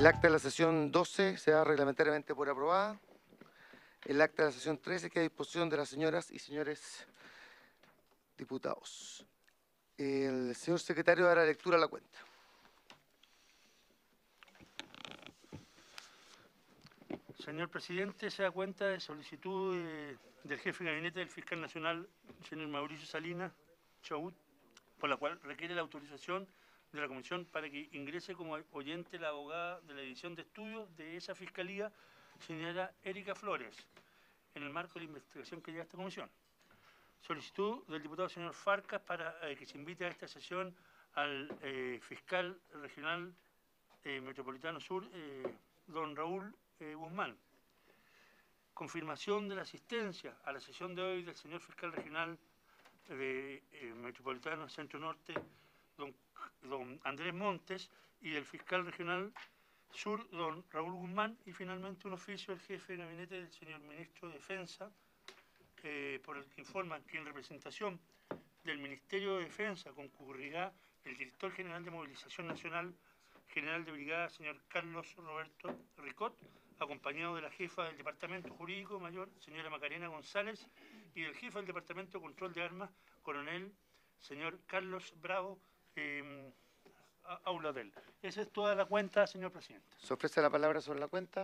El acta de la sesión 12 se da reglamentariamente por aprobada. El acta de la sesión 13 queda a disposición de las señoras y señores diputados. El señor secretario dará lectura a la cuenta. Señor presidente, se da cuenta de solicitud del jefe de gabinete del fiscal nacional, señor Mauricio Salinas Chaut, por la cual requiere la autorización de la comisión para que ingrese como oyente la abogada de la división de estudios de esa fiscalía, señora Erika Flores, en el marco de la investigación que lleva esta comisión. Solicitud del diputado señor Farcas para que se invite a esta sesión al fiscal regional metropolitano sur, don Raúl Guzmán. Confirmación de la asistencia a la sesión de hoy del señor fiscal regional metropolitano Centro Norte, don Andrés Montes, y del fiscal regional sur, don Raúl Guzmán, y finalmente un oficio del jefe de gabinete del señor ministro de Defensa, por el que informan que en representación del Ministerio de Defensa concurrirá el director general de Movilización Nacional, general de brigada, señor Carlos Roberto Ricot, acompañado de la jefa del Departamento Jurídico Mayor, señora Macarena González, y del jefe del Departamento de Control de Armas, coronel, señor Carlos Bravo Auladel. Esa es toda la cuenta, señor presidente. ¿Se ofrece la palabra sobre la cuenta?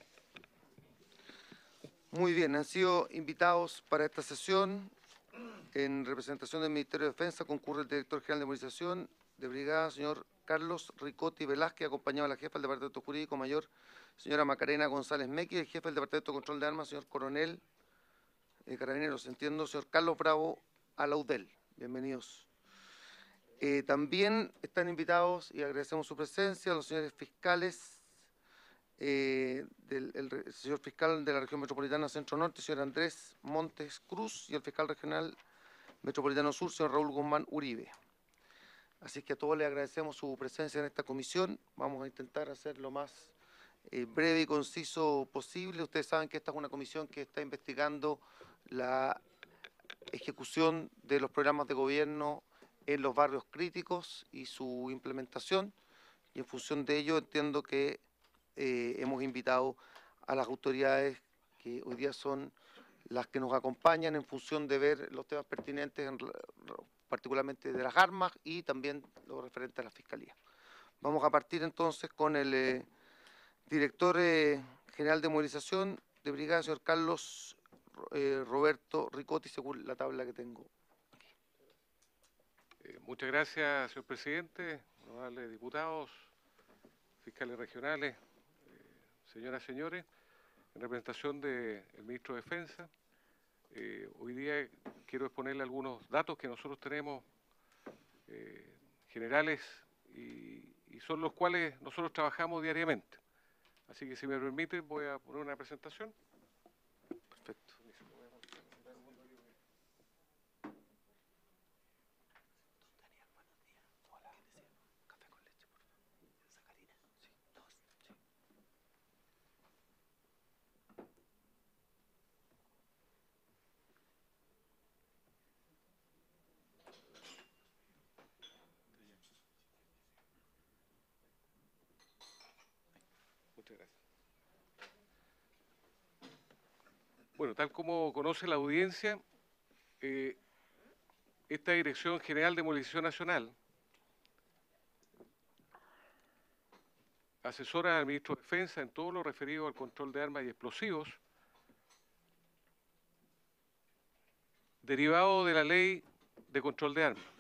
Muy bien, han sido invitados para esta sesión, en representación del Ministerio de Defensa, concurre el director general de Movilización de Brigada, señor Carlos Ricotti Velázquez, acompañado de la jefa del Departamento Jurídico Mayor, señora Macarena González Mequi, y el jefe del Departamento de Control de Armas, señor coronel Carabineros, entiendo, señor Carlos Bravo Alaudel. Bienvenidos. También están invitados, y agradecemos su presencia, los señores fiscales, el señor fiscal de la región metropolitana Centro Norte, señor Andrés Montes Cruz, y el fiscal regional metropolitano sur, señor Raúl Guzmán Uribe. Así que a todos les agradecemos su presencia en esta comisión. Vamos a intentar hacer lo más breve y conciso posible. Ustedes saben que esta es una comisión que está investigando la ejecución de los programas de gobierno en los barrios críticos y su implementación, y en función de ello entiendo que hemos invitado a las autoridades que hoy día son las que nos acompañan en función de ver los temas pertinentes, particularmente de las armas y también lo referente a la Fiscalía. Vamos a partir entonces con el director general de Movilización de Brigada, señor Carlos Roberto Ricotti, según la tabla que tengo aquí. Muchas gracias, señor presidente, honorables diputados, fiscales regionales, señoras y señores, en representación del ministro de Defensa. Hoy día quiero exponerle algunos datos que nosotros tenemos generales y son los cuales nosotros trabajamos diariamente. Así que si me permite voy a poner una presentación. Perfecto. Muchas gracias. Bueno, tal como conoce la audiencia, esta Dirección General de Movilización Nacional asesora al ministro de Defensa en todo lo referido al control de armas y explosivos, derivado de la Ley de Control de Armas.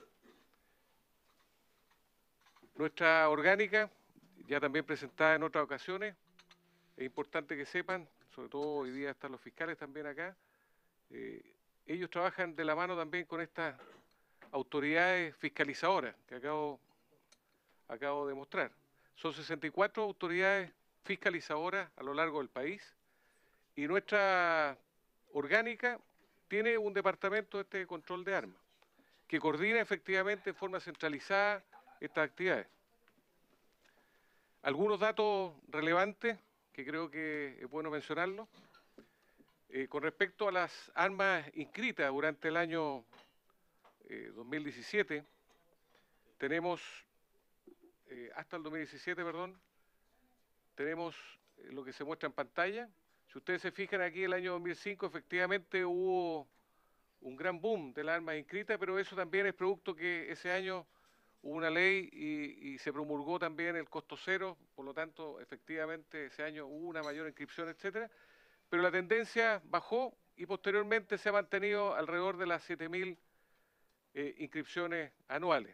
Nuestra orgánica, ya también presentada en otras ocasiones, es importante que sepan, sobre todo hoy día están los fiscales también acá, ellos trabajan de la mano también con estas autoridades fiscalizadoras que acabo de mostrar. Son 64 autoridades fiscalizadoras a lo largo del país y nuestra orgánica tiene un departamento de control de armas que coordina efectivamente en forma centralizada estas actividades. Algunos datos relevantes que creo que es bueno mencionarlos. Con respecto a las armas inscritas durante el año 2017, tenemos, hasta el 2017, perdón, tenemos lo que se muestra en pantalla. Si ustedes se fijan aquí, el año 2005 efectivamente hubo un gran boom de las armas inscritas, pero eso también es producto que ese año hubo una ley y se promulgó también el costo cero, por lo tanto, efectivamente, ese año hubo una mayor inscripción, etcétera, pero la tendencia bajó y posteriormente se ha mantenido alrededor de las 7.000 inscripciones anuales.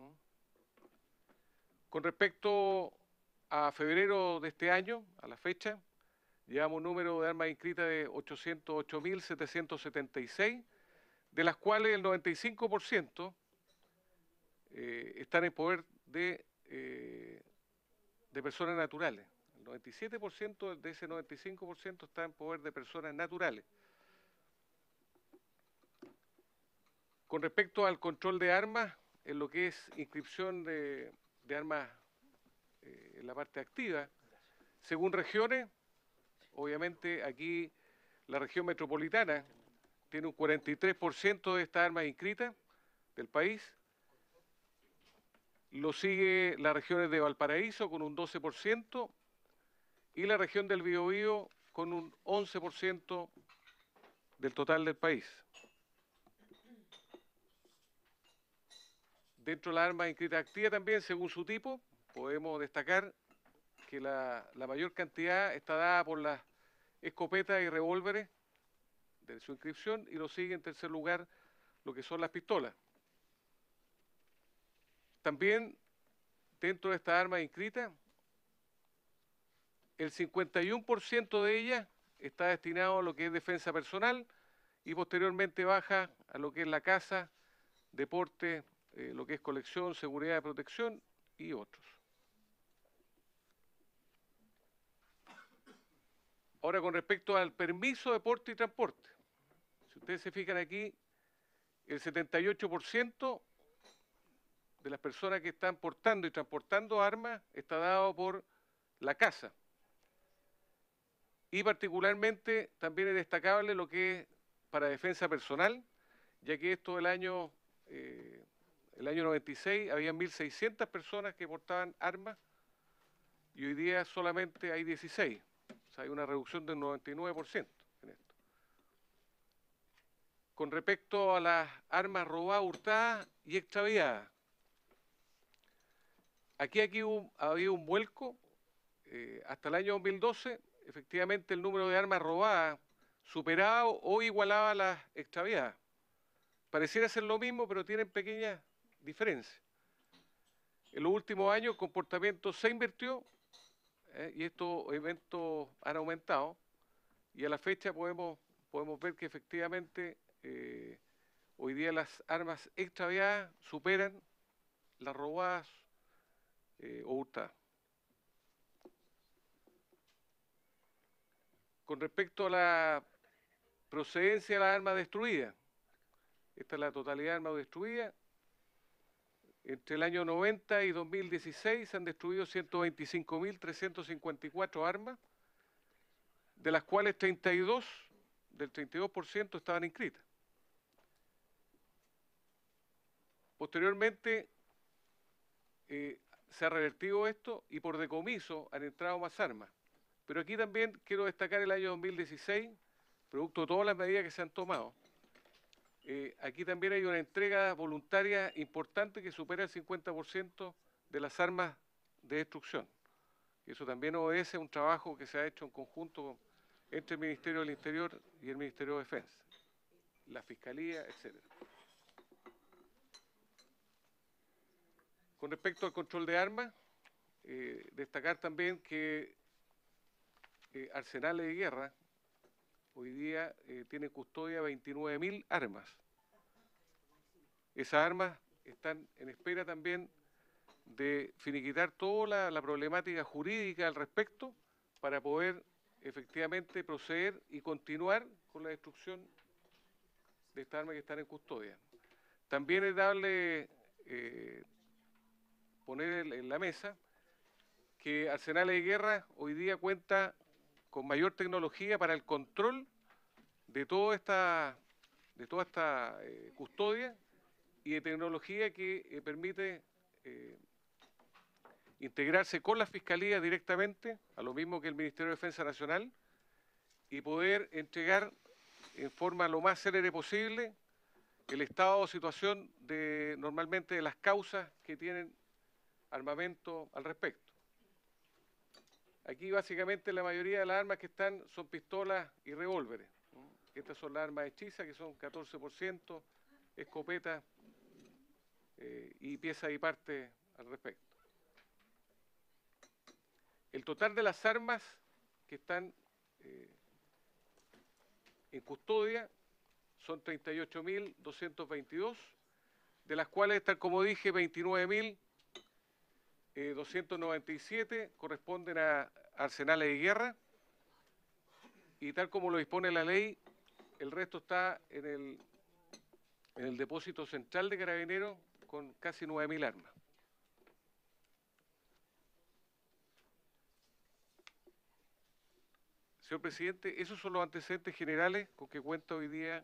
Con respecto a febrero de este año, a la fecha, llevamos un número de armas inscritas de 808.776, de las cuales el 95% están en poder de personas naturales. El 97% de ese 95% está en poder de personas naturales. Con respecto al control de armas, en lo que es inscripción de armas en la parte activa, según regiones, obviamente aquí la región metropolitana tiene un 43% de estas armas inscritas del país. Lo sigue las regiones de Valparaíso con un 12% y la región del Biobío con un 11% del total del país. Dentro de las armas inscritas activas también, según su tipo, podemos destacar que la mayor cantidad está dada por las escopetas y revólveres de su inscripción, y lo sigue en tercer lugar lo que son las pistolas. También dentro de estas armas inscritas, el 51% de ellas está destinado a lo que es defensa personal y posteriormente baja a lo que es la caza, deporte, lo que es colección, seguridad y protección y otros. Ahora, con respecto al permiso de porte y transporte, si ustedes se fijan aquí, el 78% de las personas que están portando y transportando armas está dado por la caza. Y particularmente también es destacable lo que es para defensa personal, ya que esto el año 96 había 1.600 personas que portaban armas y hoy día solamente hay 16. O sea, hay una reducción del 99% en esto. Con respecto a las armas robadas, hurtadas y extraviadas, aquí había un vuelco. Hasta el año 2012, efectivamente el número de armas robadas superaba o igualaba a las extraviadas. Pareciera ser lo mismo, pero tienen pequeñas diferencias. En los últimos años el comportamiento se invirtió y estos eventos han aumentado, y a la fecha podemos ver que efectivamente hoy día las armas extraviadas superan las robadas o hurtadas. Con respecto a la procedencia de las armas destruidas, esta es la totalidad de armas destruidas. Entre el año 90 y 2016 se han destruido 125.354 armas, de las cuales del 32% estaban inscritas. Posteriormente se ha revertido esto y por decomiso han entrado más armas. Pero aquí también quiero destacar el año 2016, producto de todas las medidas que se han tomado. Aquí también hay una entrega voluntaria importante que supera el 50% de las armas de destrucción. Y eso también obedece a un trabajo que se ha hecho en conjunto entre el Ministerio del Interior y el Ministerio de Defensa, la Fiscalía, etc. Con respecto al control de armas, destacar también que Arsenales de Guerra hoy día tiene custodia 29.000 armas. Esas armas están en espera también de finiquitar toda la problemática jurídica al respecto para poder efectivamente proceder y continuar con la destrucción de estas armas que están en custodia. También es poner en la mesa que Arsenales de Guerra hoy día cuenta con mayor tecnología para el control de toda esta custodia y de tecnología que permite integrarse con la Fiscalía directamente, a lo mismo que el Ministerio de Defensa Nacional, y poder entregar en forma lo más célere posible el estado o situación normalmente de las causas que tienen armamento al respecto. Aquí básicamente la mayoría de las armas que están son pistolas y revólveres. Estas son las armas hechizas, que son 14%, escopetas y piezas y partes al respecto. El total de las armas que están en custodia son 38.222, de las cuales están, como dije, 29.297 corresponden a arsenales de guerra, y tal como lo dispone la ley, el resto está en el depósito central de Carabineros con casi 9.000 armas. Señor presidente, esos son los antecedentes generales con que cuenta hoy día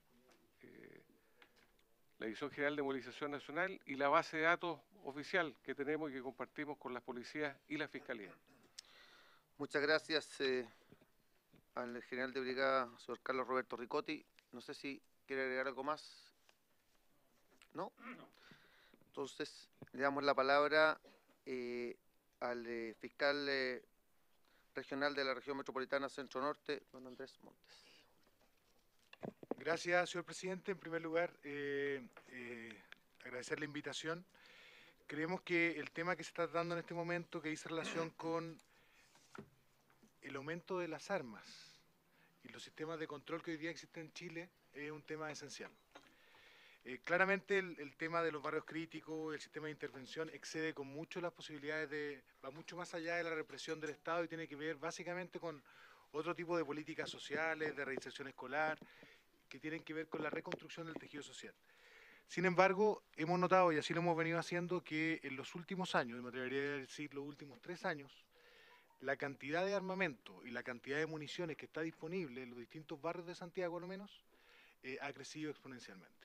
la Dirección General de Movilización Nacional y la base de datos oficial que tenemos y que compartimos con las policías y la Fiscalía. Muchas gracias al general de brigada, señor Carlos Roberto Ricotti. No sé si quiere agregar algo más. ¿No? Entonces, le damos la palabra al fiscal regional de la región metropolitana Centro Norte, don Andrés Montes. Gracias, señor presidente. En primer lugar, agradecer la invitación. Creemos que el tema que se está tratando en este momento, que dice relación con el aumento de las armas y los sistemas de control que hoy día existen en Chile, es un tema esencial. Claramente el tema de los barrios críticos, el sistema de intervención excede con mucho las posibilidades va mucho más allá de la represión del Estado y tiene que ver básicamente con otro tipo de políticas sociales, de reinserción escolar, que tienen que ver con la reconstrucción del tejido social. Sin embargo, hemos notado, y así lo hemos venido haciendo, que en los últimos años, me atrevería a decir los últimos 3 años, la cantidad de armamento y la cantidad de municiones que está disponible en los distintos barrios de Santiago, al menos, ha crecido exponencialmente.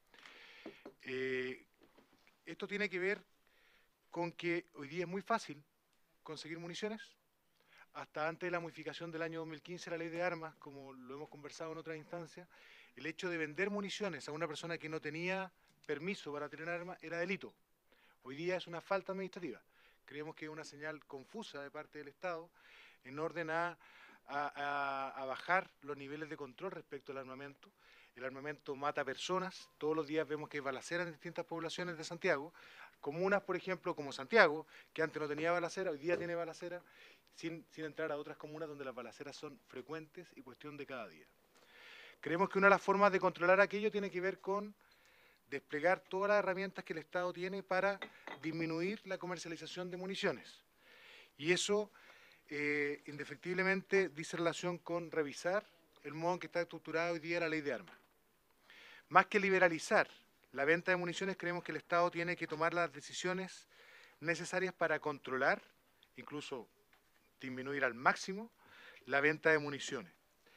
Esto tiene que ver con que hoy día es muy fácil conseguir municiones. Hasta antes de la modificación del año 2015, la ley de armas, como lo hemos conversado en otras instancias, el hecho de vender municiones a una persona que no tenía permiso para tener armas era delito. Hoy día es una falta administrativa. Creemos que es una señal confusa de parte del Estado en orden a bajar los niveles de control respecto al armamento. El armamento mata personas. Todos los días vemos que hay balaceras en distintas poblaciones de Santiago. Comunas, por ejemplo, como Santiago, que antes no tenía balacera, hoy día tiene balacera, sin entrar a otras comunas donde las balaceras son frecuentes y cuestión de cada día. Creemos que una de las formas de controlar aquello tiene que ver con desplegar todas las herramientas que el Estado tiene para disminuir la comercialización de municiones. Y eso, indefectiblemente, dice relación con revisar el modo en que está estructurada hoy día la ley de armas. Más que liberalizar la venta de municiones, creemos que el Estado tiene que tomar las decisiones necesarias para controlar, incluso disminuir al máximo, la venta de municiones.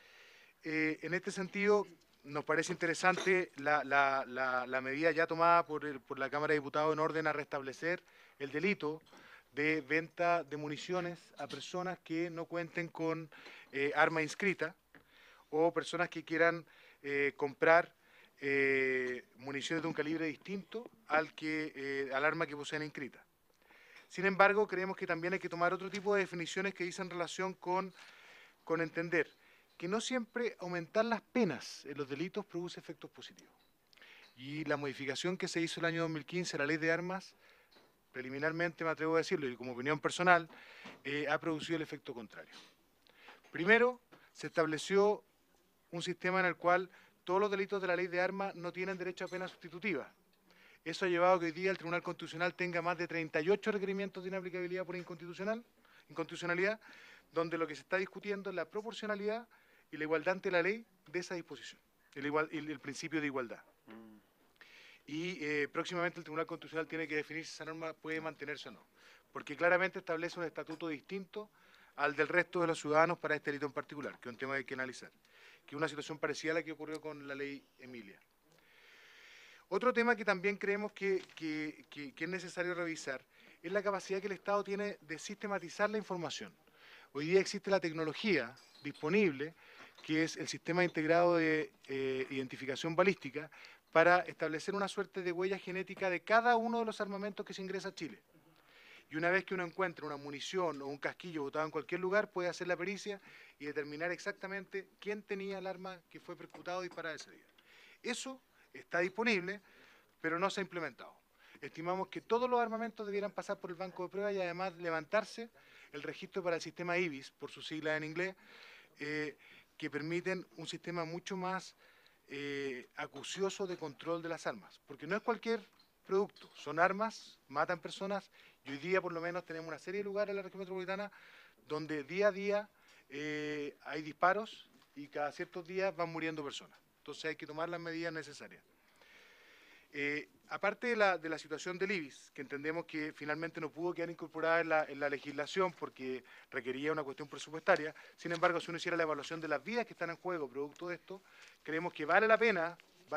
En este sentido, nos parece interesante la medida ya tomada por la Cámara de Diputados en orden a restablecer el delito de venta de municiones a personas que no cuenten con arma inscrita o personas que quieran comprar municiones de un calibre distinto al arma que poseen inscrita. Sin embargo, creemos que también hay que tomar otro tipo de definiciones que dicen relación con entender que no siempre aumentar las penas en los delitos produce efectos positivos. Y la modificación que se hizo el año 2015 a la ley de armas, preliminarmente me atrevo a decirlo y como opinión personal, ha producido el efecto contrario. Primero, se estableció un sistema en el cual todos los delitos de la ley de armas no tienen derecho a pena sustitutiva. Eso ha llevado a que hoy día el Tribunal Constitucional tenga más de 38 requerimientos de inaplicabilidad por inconstitucionalidad, donde lo que se está discutiendo es la proporcionalidad y la igualdad ante la ley de esa disposición, el principio de igualdad. Y próximamente el Tribunal Constitucional tiene que definir si esa norma puede mantenerse o no, porque claramente establece un estatuto distinto al del resto de los ciudadanos para este delito en particular, que es un tema que hay que analizar, que es una situación parecida a la que ocurrió con la ley Emilia. Otro tema que también creemos que es necesario revisar es la capacidad que el Estado tiene de sistematizar la información. Hoy día existe la tecnología disponible, que es el Sistema Integrado de Identificación Balística, para establecer una suerte de huella genética de cada uno de los armamentos que se ingresa a Chile. Y una vez que uno encuentra una munición o un casquillo botado en cualquier lugar, puede hacer la pericia y determinar exactamente quién tenía el arma que fue percutado y disparado ese día. Eso está disponible, pero no se ha implementado. Estimamos que todos los armamentos debieran pasar por el banco de pruebas y además levantarse el registro para el sistema IBIS, por sus siglas en inglés, que permiten un sistema mucho más acucioso de control de las armas. Porque no es cualquier producto, son armas, matan personas, y hoy día por lo menos tenemos una serie de lugares en la región metropolitana donde día a día hay disparos y cada ciertos días van muriendo personas. Entonces hay que tomar las medidas necesarias. Aparte de la situación del IBIS, que entendemos que finalmente no pudo quedar incorporada en la legislación porque requería una cuestión presupuestaria, sin embargo, si uno hiciera la evaluación de las vidas que están en juego producto de esto, creemos que vale la pena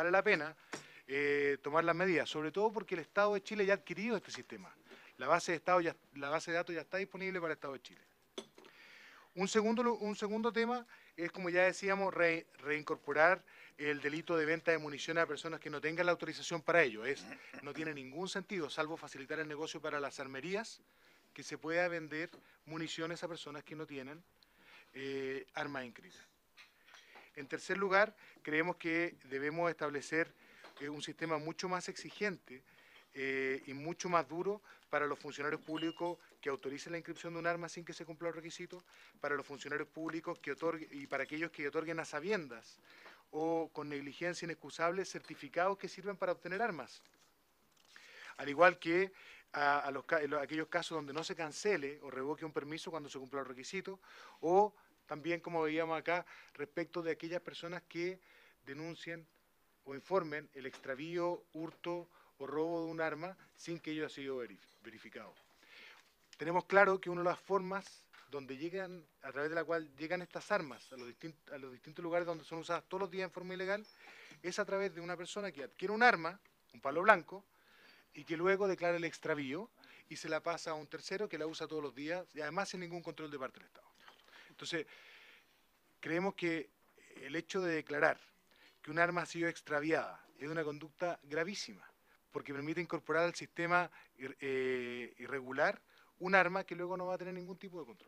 tomar las medidas, sobre todo porque el Estado de Chile ya ha adquirido este sistema. La base de datos ya está disponible para el Estado de Chile. Un segundo tema es, como ya decíamos, reincorporar el delito de venta de municiones a personas que no tengan la autorización para ello. No tiene ningún sentido, salvo facilitar el negocio para las armerías, que se pueda vender municiones a personas que no tienen armas inscritas. En tercer lugar, creemos que debemos establecer un sistema mucho más exigente y mucho más duro para los funcionarios públicos que autoricen la inscripción de un arma sin que se cumplan los requisitos, para los funcionarios públicos y para aquellos que otorguen a sabiendas o con negligencia inexcusable certificados que sirven para obtener armas. Al igual que aquellos casos donde no se cancele o revoque un permiso cuando se cumplan los requisitos, o también, como veíamos acá, respecto de aquellas personas que denuncien o informen el extravío, hurto o robo de un arma sin que ello haya sido verificado. Tenemos claro que una de las formas a través de la cual llegan estas armas a los distintos lugares donde son usadas todos los días en forma ilegal, es a través de una persona que adquiere un arma, un palo blanco, y que luego declara el extravío y se la pasa a un tercero que la usa todos los días y además sin ningún control de parte del Estado. Entonces, creemos que el hecho de declarar que un arma ha sido extraviada es una conducta gravísima, porque permite incorporar al sistema irregular un arma que luego no va a tener ningún tipo de control.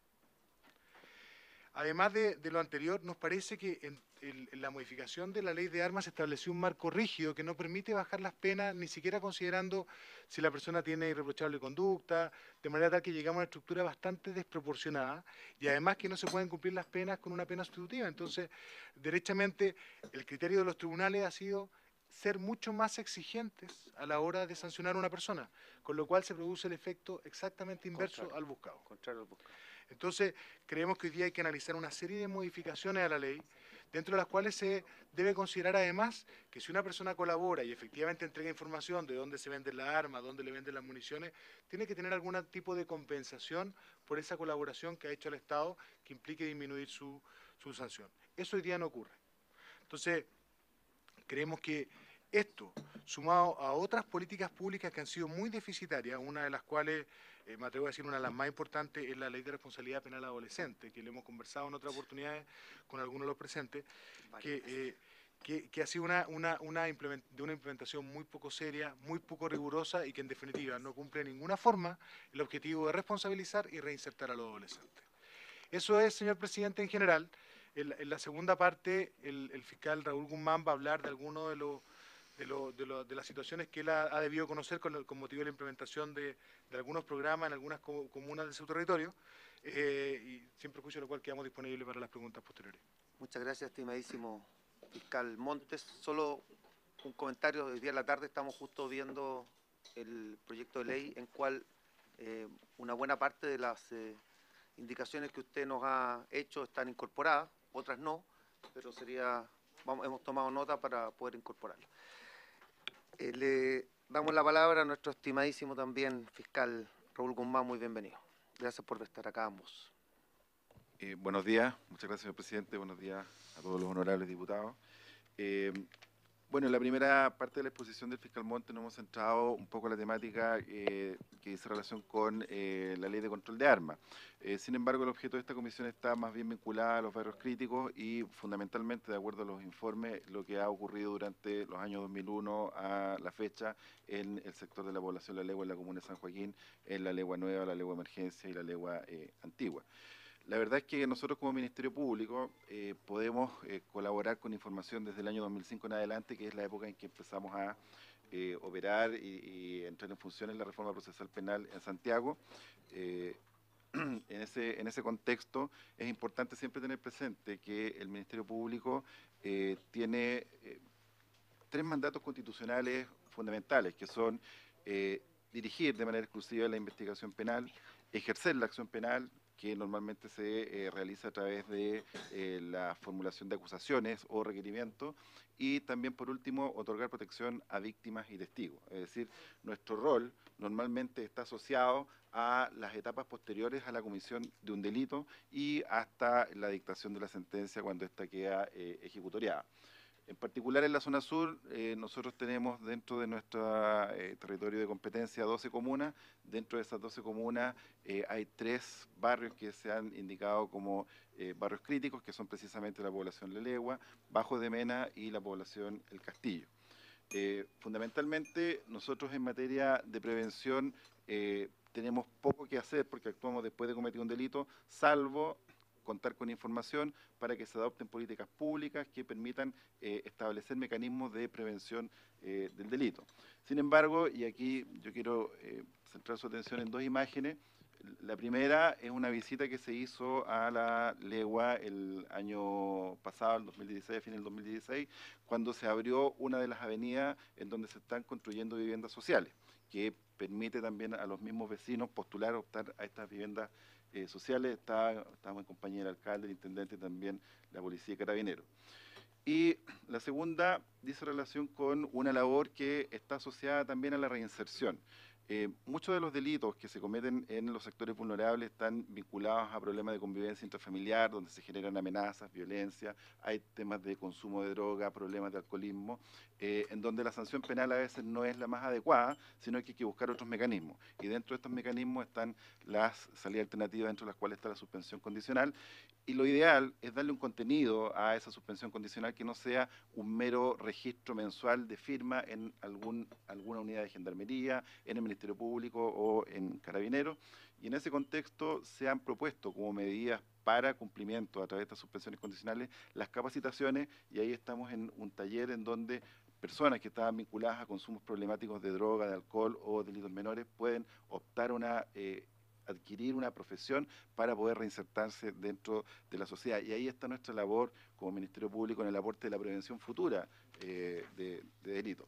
Además de lo anterior, nos parece que en la modificación de la ley de armas se estableció un marco rígido que no permite bajar las penas, ni siquiera considerando si la persona tiene irreprochable conducta, de manera tal que llegamos a una estructura bastante desproporcionada y además que no se pueden cumplir las penas con una pena sustitutiva. Entonces, derechamente, el criterio de los tribunales ha sido ser mucho más exigentes a la hora de sancionar a una persona, con lo cual se produce el efecto exactamente inverso al buscado. Entonces, creemos que hoy día hay que analizar una serie de modificaciones a la ley, dentro de las cuales se debe considerar además que si una persona colabora y efectivamente entrega información de dónde se venden las armas, dónde le venden las municiones, tiene que tener algún tipo de compensación por esa colaboración que ha hecho el Estado que implique disminuir su sanción. Eso hoy día no ocurre. Entonces, creemos que esto, sumado a otras políticas públicas que han sido muy deficitarias, una de las cuales, me atrevo a decir, una de las más importantes es la Ley de Responsabilidad Penal Adolescente, que le hemos conversado en otras oportunidades con algunos de los presentes, que ha sido una implementación muy poco seria, muy poco rigurosa y que en definitiva no cumple de ninguna forma el objetivo de responsabilizar y reinsertar a los adolescentes. Eso es, señor presidente, en general. En la segunda parte, el fiscal Raúl Guzmán va a hablar de algunos de las situaciones que él ha debido conocer con motivo de la implementación de algunos programas en algunas comunas de su territorio, y sin perjuicio de lo cual quedamos disponibles para las preguntas posteriores. Muchas gracias, estimadísimo fiscal Montes. Solo un comentario. Hoy día en la tarde estamos justo viendo el proyecto de ley en cual una buena parte de las indicaciones que usted nos ha hecho están incorporadas, otras no, pero hemos tomado nota para poder incorporarlas. Le damos la palabra a nuestro estimadísimo también fiscal Raúl Guzmán. Muy bienvenido. Gracias por estar acá ambos. Buenos días, muchas gracias, señor presidente. Buenos días a todos los honorables diputados. Bueno, en la primera parte de la exposición del fiscal Monte nos hemos centrado un poco en la temática que dice relación con la ley de control de armas. Sin embargo, el objeto de esta comisión está más bien vinculada a los barrios críticos y fundamentalmente, de acuerdo a los informes, lo que ha ocurrido durante los años 2001 a la fecha en el sector de la población La Legua, en la comuna de San Joaquín, en la Legua Nueva, la Legua Emergencia y la Legua Antigua. La verdad es que nosotros como Ministerio Público podemos colaborar con información desde el año 2005 en adelante, que es la época en que empezamos a operar y entrar en funciones la reforma procesal penal en Santiago. En ese contexto es importante siempre tener presente que el Ministerio Público tiene 3 mandatos constitucionales fundamentales, que son dirigir de manera exclusiva la investigación penal, ejercer la acción penal, que normalmente se realiza a través de la formulación de acusaciones o requerimientos, y también, por último, otorgar protección a víctimas y testigos. Es decir, nuestro rol normalmente está asociado a las etapas posteriores a la comisión de un delito y hasta la dictación de la sentencia cuando ésta queda ejecutoriada. En particular en la zona sur, nosotros tenemos dentro de nuestro territorio de competencia 12 comunas. Dentro de esas 12 comunas hay 3 barrios que se han indicado como barrios críticos, que son precisamente la población La Legua, Bajo de Mena y la población El Castillo. Fundamentalmente, nosotros en materia de prevención tenemos poco que hacer porque actuamos después de cometer un delito, salvo contar con información para que se adopten políticas públicas que permitan establecer mecanismos de prevención del delito. Sin embargo, y aquí yo quiero centrar su atención en 2 imágenes. La primera es una visita que se hizo a la Legua el año pasado, el 2016, a fin del 2016, cuando se abrió una de las avenidas en donde se están construyendo viviendas sociales, que permite también a los mismos vecinos postular, optar a estas viviendas sociales. Estábamos en compañía del alcalde, el intendente y también la policía y carabineros. Y la segunda dice relación con una labor que está asociada también a la reinserción. Muchos de los delitos que se cometen en los sectores vulnerables están vinculados a problemas de convivencia intrafamiliar, donde se generan amenazas, violencia, hay temas de consumo de droga, problemas de alcoholismo, en donde la sanción penal a veces no es la más adecuada, sino que hay que buscar otros mecanismos. Y dentro de estos mecanismos están las salidas alternativas, dentro de las cuales está la suspensión condicional. Y lo ideal es darle un contenido a esa suspensión condicional que no sea un mero registro mensual de firma en alguna unidad de gendarmería, en el Ministerio Público o en Carabineros. Y en ese contexto se han propuesto como medidas para cumplimiento a través de estas suspensiones condicionales las capacitaciones, y ahí estamos en un taller en donde personas que estaban vinculadas a consumos problemáticos de droga, de alcohol o delitos menores pueden optar adquirir una profesión para poder reinsertarse dentro de la sociedad. Y ahí está nuestra labor como Ministerio Público en el aporte de la prevención futura de delitos.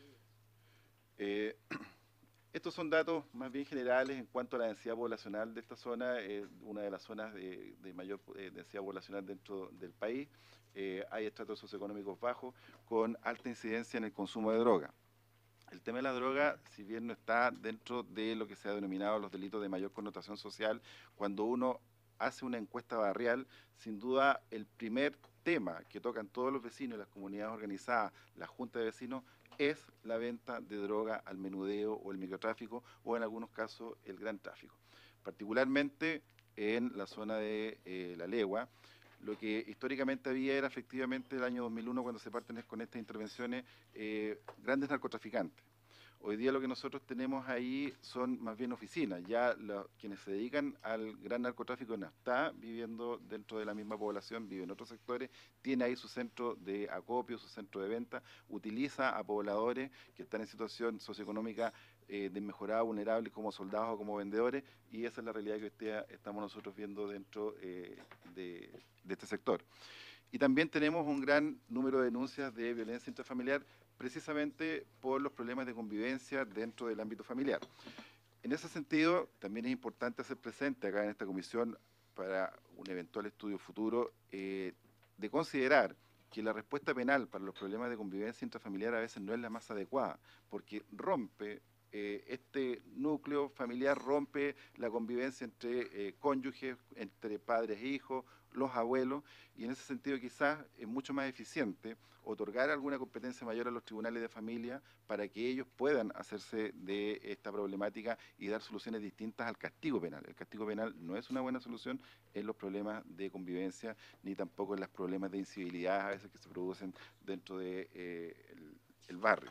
Estos son datos más bien generales en cuanto a la densidad poblacional de esta zona, una de las zonas de mayor densidad poblacional dentro del país. Hay estratos socioeconómicos bajos con alta incidencia en el consumo de droga. El tema de la droga, si bien no está dentro de lo que se ha denominado los delitos de mayor connotación social, cuando uno hace una encuesta barrial, sin duda el primer tema que tocan todos los vecinos, las comunidades organizadas, la junta de vecinos, es la venta de droga al menudeo o el microtráfico o en algunos casos el gran tráfico. Particularmente en la zona de La Legua, lo que históricamente había era efectivamente el año 2001, cuando se parten con estas intervenciones, grandes narcotraficantes. Hoy día lo que nosotros tenemos ahí son más bien oficinas. Ya quienes se dedican al gran narcotráfico no está viviendo dentro de la misma población, vive en otros sectores, tiene ahí su centro de acopio, su centro de venta, utiliza a pobladores que están en situación socioeconómica desmejorada, vulnerables, como soldados o como vendedores, y esa es la realidad que hoy día estamos nosotros viendo dentro de este sector. Y también tenemos un gran número de denuncias de violencia intrafamiliar, precisamente por los problemas de convivencia dentro del ámbito familiar. En ese sentido, también es importante hacer presente acá en esta comisión, para un eventual estudio futuro, de considerar que la respuesta penal para los problemas de convivencia intrafamiliar a veces no es la más adecuada, porque rompe este núcleo familiar, rompe la convivencia entre cónyuges, entre padres e hijos, los abuelos, y en ese sentido quizás es mucho más eficiente otorgar alguna competencia mayor a los tribunales de familia para que ellos puedan hacerse de esta problemática y dar soluciones distintas al castigo penal. El castigo penal no es una buena solución en los problemas de convivencia, ni tampoco en los problemas de incivilidad a veces que se producen dentro de el barrio.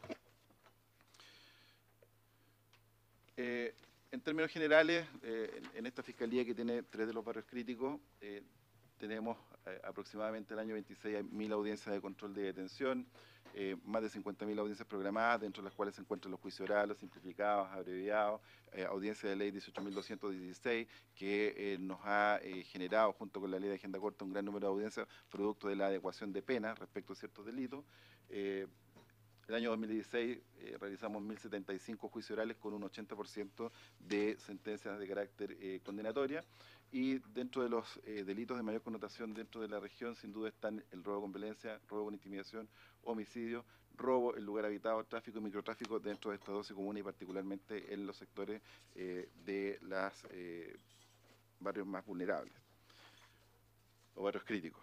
En términos generales, en esta fiscalía que tiene 3 de los barrios críticos, tenemos aproximadamente el año 26 1.000 audiencias de control de detención, más de 50.000 audiencias programadas, dentro de las cuales se encuentran los juicios orales, simplificados, abreviados, audiencia de ley 18.216, que nos ha generado, junto con la ley de agenda corta, un gran número de audiencias producto de la adecuación de penas respecto a ciertos delitos. El año 2016 realizamos 1.075 juicios orales con un 80% de sentencias de carácter condenatoria, y dentro de los delitos de mayor connotación dentro de la región sin duda están el robo con violencia, robo con intimidación, homicidio, robo en lugar habitado, tráfico y microtráfico dentro de estas 12 comunas, y particularmente en los sectores de los barrios más vulnerables o barrios críticos.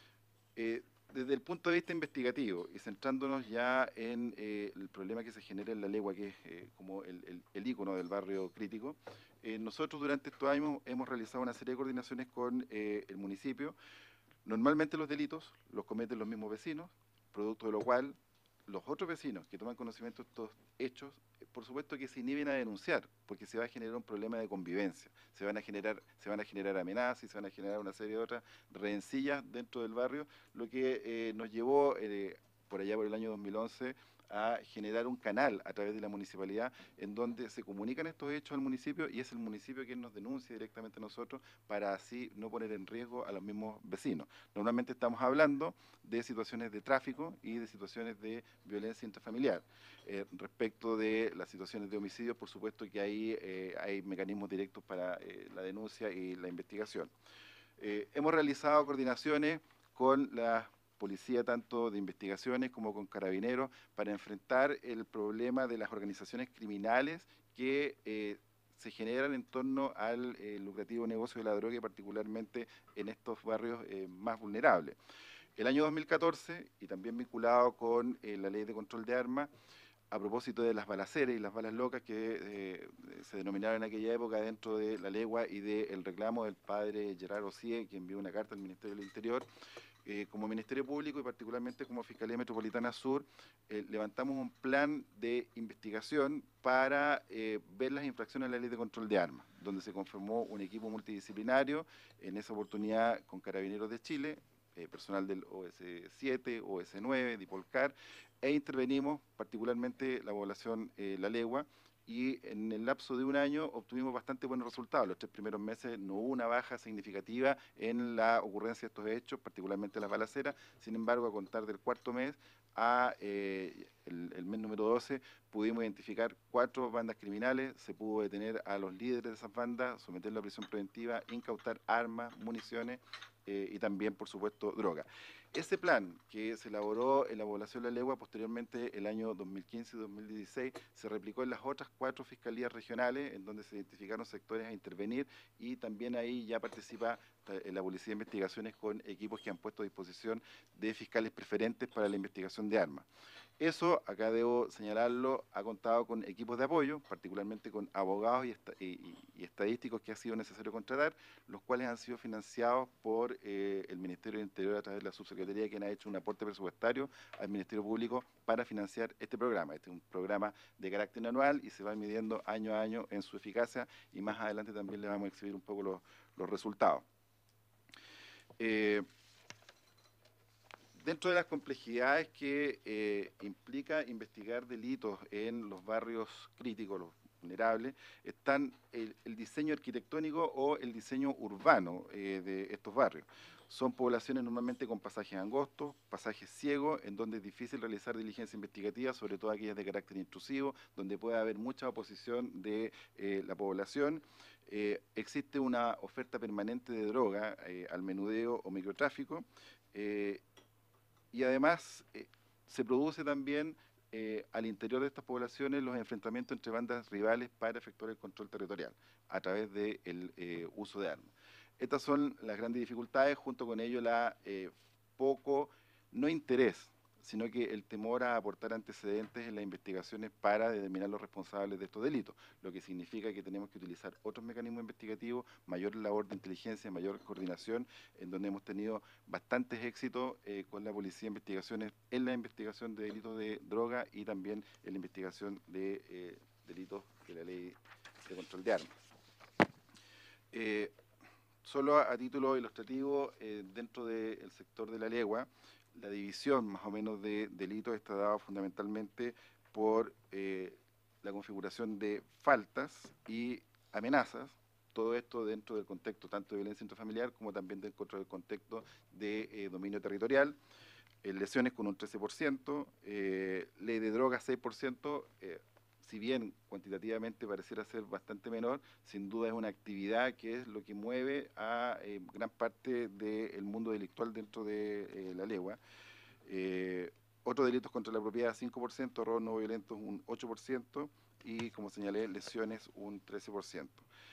Desde el punto de vista investigativo y centrándonos ya en el problema que se genera en La Legua, que es como el ícono del barrio crítico, nosotros durante estos años hemos realizado una serie de coordinaciones con el municipio. Normalmente los delitos los cometen los mismos vecinos, producto de lo cual los otros vecinos que toman conocimiento de estos hechos, por supuesto que se inhiben a denunciar, porque se va a generar un problema de convivencia, se van a generar amenazas y se van a generar una serie de otras rencillas dentro del barrio, lo que nos llevó por allá por el año 2011 a generar un canal a través de la municipalidad en donde se comunican estos hechos al municipio, y es el municipio quien nos denuncia directamente a nosotros para así no poner en riesgo a los mismos vecinos. Normalmente estamos hablando de situaciones de tráfico y de situaciones de violencia intrafamiliar. Respecto de las situaciones de homicidio, por supuesto que ahí hay mecanismos directos para la denuncia y la investigación. Hemos realizado coordinaciones con la policía, tanto de investigaciones como con carabineros, para enfrentar el problema de las organizaciones criminales que se generan en torno al lucrativo negocio de la droga, y particularmente en estos barrios más vulnerables. El año 2014, y también vinculado con la ley de control de armas, a propósito de las balaceras y las balas locas que se denominaron en aquella época dentro de La Legua y del reclamo del padre Gerardo Cie, que envió una carta al Ministerio del Interior, como Ministerio Público y particularmente como Fiscalía Metropolitana Sur, levantamos un plan de investigación para ver las infracciones a la ley de control de armas, donde se conformó un equipo multidisciplinario, en esa oportunidad con Carabineros de Chile, personal del OS7, OS9, Dipolcar, e intervenimos particularmente la población La Legua, y en el lapso de un año obtuvimos bastante buenos resultados. Los 3 primeros meses no hubo una baja significativa en la ocurrencia de estos hechos, particularmente las balaceras. Sin embargo, a contar del 4.º mes a el mes número 12, pudimos identificar 4 bandas criminales, se pudo detener a los líderes de esas bandas, someterlos a prisión preventiva, incautar armas, municiones y también, por supuesto, droga. Ese plan que se elaboró en la población de La Legua, posteriormente el año 2015 y 2016, se replicó en las otras 4 fiscalías regionales, en donde se identificaron sectores a intervenir, y también ahí ya participa la Policía de Investigaciones con equipos que han puesto a disposición de fiscales preferentes para la investigación de armas. Eso, acá debo señalarlo, ha contado con equipos de apoyo, particularmente con abogados y estadísticos que ha sido necesario contratar, los cuales han sido financiados por el Ministerio del Interior a través de la Subsecretaría, quien ha hecho un aporte presupuestario al Ministerio Público para financiar este programa. Este es un programa de carácter anual y se va midiendo año a año en su eficacia, y más adelante también le vamos a exhibir un poco los resultados. Dentro de las complejidades que implica investigar delitos en los barrios críticos, los vulnerables, están el diseño arquitectónico o el diseño urbano de estos barrios. Son poblaciones normalmente con pasajes angostos, pasajes ciegos, en donde es difícil realizar diligencia investigativa, sobre todo aquellas de carácter intrusivo, donde puede haber mucha oposición de la población. Existe una oferta permanente de droga al menudeo o microtráfico, y además se produce también al interior de estas poblaciones los enfrentamientos entre bandas rivales para efectuar el control territorial a través del uso de armas. Estas son las grandes dificultades, junto con ello la poco, no interés, sino que el temor a aportar antecedentes en las investigaciones para determinar los responsables de estos delitos, lo que significa que tenemos que utilizar otros mecanismos investigativos, mayor labor de inteligencia, mayor coordinación, en donde hemos tenido bastantes éxitos con la policía de investigaciones en la investigación de delitos de droga y también en la investigación de delitos de la ley de control de armas. Solo a título ilustrativo, dentro del sector de la legua, la división más o menos de delitos está dada fundamentalmente por la configuración de faltas y amenazas, todo esto dentro del contexto tanto de violencia intrafamiliar como también dentro del contexto de dominio territorial, lesiones con un 13%, ley de drogas 6%, si bien cuantitativamente pareciera ser bastante menor, sin duda es una actividad que es lo que mueve a gran parte del mundo delictual dentro de la legua. Otros delitos contra la propiedad 5%, robos no violentos un 8% y, como señalé, lesiones un 13%.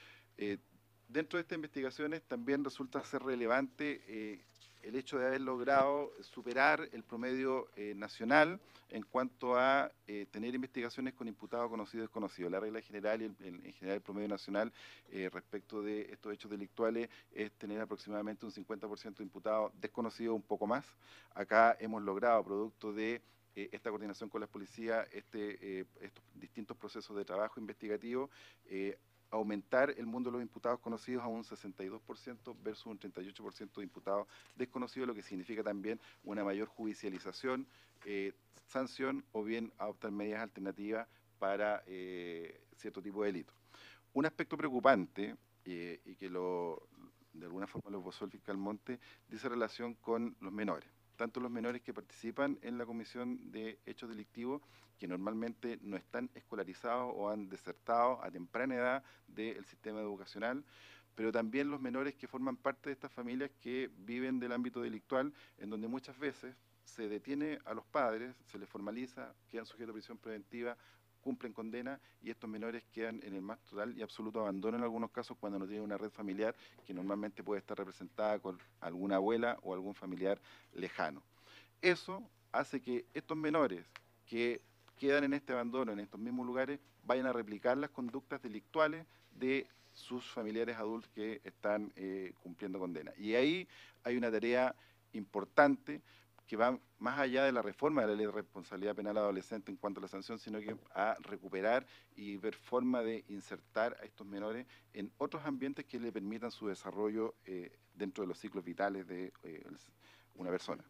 Dentro de estas investigaciones también resulta ser relevante el hecho de haber logrado superar el promedio nacional en cuanto a tener investigaciones con imputados conocidos y desconocidos. La regla general y en general el promedio nacional respecto de estos hechos delictuales es tener aproximadamente un 50% de imputados desconocidos, un poco más. Acá hemos logrado, producto de esta coordinación con las policías, estos distintos procesos de trabajo investigativo, aumentar el mundo de los imputados conocidos a un 62% versus un 38% de imputados desconocidos, lo que significa también una mayor judicialización, sanción o bien adoptar medidas alternativas para cierto tipo de delitos. Un aspecto preocupante, y que de alguna forma lo posó el fiscal Monte, dice relación con los menores. Tanto los menores que participan en la comisión de hechos delictivos, que normalmente no están escolarizados o han desertado a temprana edad del sistema educacional, pero también los menores que forman parte de estas familias que viven del ámbito delictual, en donde muchas veces se detiene a los padres, se les formaliza, quedan sujetos a prisión preventiva, cumplen condena y estos menores quedan en el más total y absoluto abandono en algunos casos cuando no tienen una red familiar que normalmente puede estar representada con alguna abuela o algún familiar lejano. Eso hace que estos menores que quedan en este abandono, en estos mismos lugares, vayan a replicar las conductas delictuales de sus familiares adultos que están cumpliendo condena. Y ahí hay una tarea importante que va más allá de la reforma de la ley de responsabilidad penal adolescente en cuanto a la sanción, sino que a recuperar y ver forma de insertar a estos menores en otros ambientes que le permitan su desarrollo dentro de los ciclos vitales de una persona.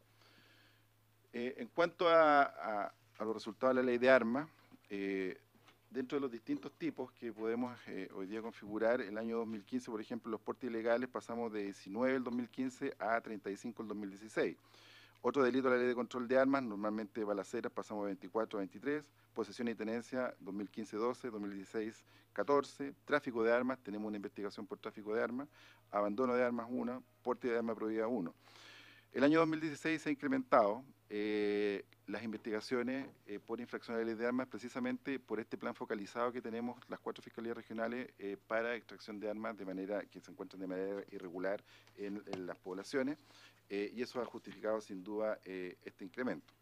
En cuanto a los resultados de la ley de armas, dentro de los distintos tipos que podemos hoy día configurar, el año 2015, por ejemplo, los portes ilegales pasamos de 19 el 2015 a 35 el 2016. Otro delito de la ley de control de armas, normalmente balaceras, pasamos de 24 a 23, posesión y tenencia 2015-12, 2016-14, tráfico de armas, tenemos una investigación por tráfico de armas, abandono de armas 1, porte de armas prohibida 1. El año 2016 se ha incrementado las investigaciones por infracción de la ley de armas precisamente por este plan focalizado que tenemos las 4 fiscalías regionales para extracción de armas de manera que se encuentran de manera irregular en las poblaciones y eso ha justificado sin duda este incremento.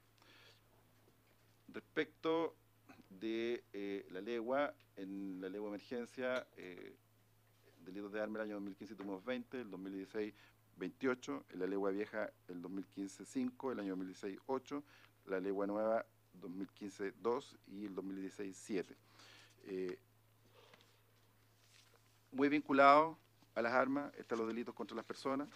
Respecto de la legua, en la legua emergencia, delitos de armas el año 2015 tuvimos 20, el 2016 28, en la legua vieja el 2015 5, el año 2016 8, la legua nueva 2015 2 y el 2016 7. Muy vinculado a las armas están los delitos contra las personas.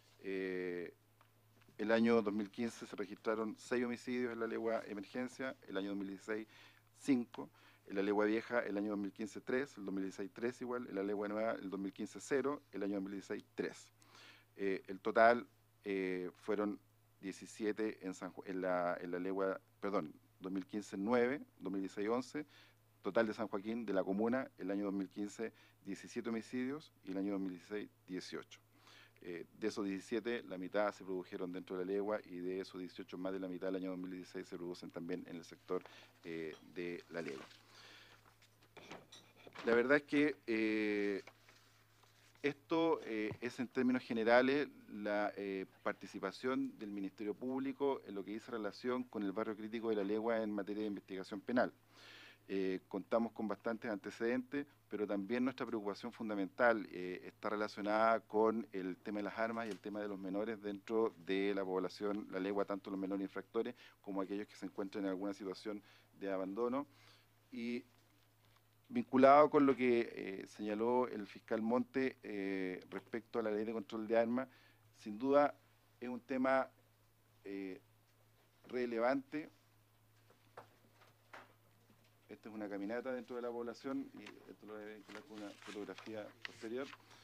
El año 2015 se registraron 6 homicidios en la legua emergencia, el año 2016 5, en la legua vieja el año 2015 3, el 2016 3 igual, en la legua nueva el 2015 0, el año 2016 3. El total fueron 17 en la legua, perdón, 2015 9, 2016 11, total de San Joaquín, de la comuna, el año 2015 17 homicidios y el año 2016 18. De esos 17, la mitad se produjeron dentro de la legua y de esos 18, más de la mitad del año 2016 se producen también en el sector de la legua. La verdad es que Esto es en términos generales la participación del Ministerio Público en lo que dice relación con el barrio crítico de La Legua en materia de investigación penal. Contamos con bastantes antecedentes, pero también nuestra preocupación fundamental está relacionada con el tema de las armas y el tema de los menores dentro de la población La Legua, tanto los menores infractores como aquellos que se encuentran en alguna situación de abandono. Y vinculado con lo que señaló el fiscal Monte respecto a la ley de control de armas, sin duda es un tema relevante. Esta es una caminata dentro de la población y esto lo voy a vincular con una fotografía posterior.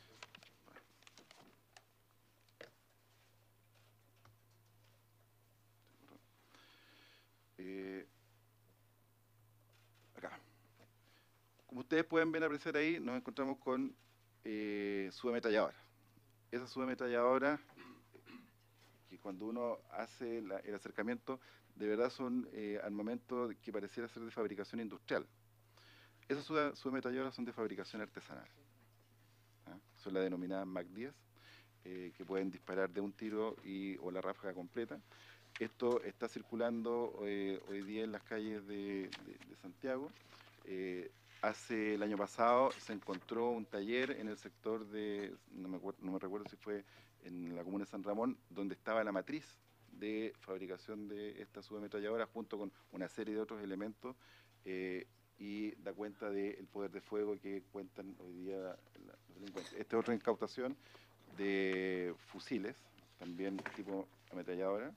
Acá. Como ustedes pueden ver apreciar ahí, nos encontramos con su ametralladora. Esa subametralladora, que cuando uno hace el acercamiento, de verdad son armamentos que pareciera ser de fabricación industrial. Esas subametralladoras son de fabricación artesanal. ¿Ah? Son las denominadas MAC-10, que pueden disparar de un tiro o la ráfaga completa. Esto está circulando hoy día en las calles de Santiago. Hace el año pasado se encontró un taller en el sector de, no me recuerdo si fue en la comuna de San Ramón, donde estaba la matriz de fabricación de esta subametralladora junto con una serie de otros elementos y da cuenta del poder de fuego que cuentan hoy día los delincuentes. Esta es otra incautación de fusiles, también tipo ametralladora,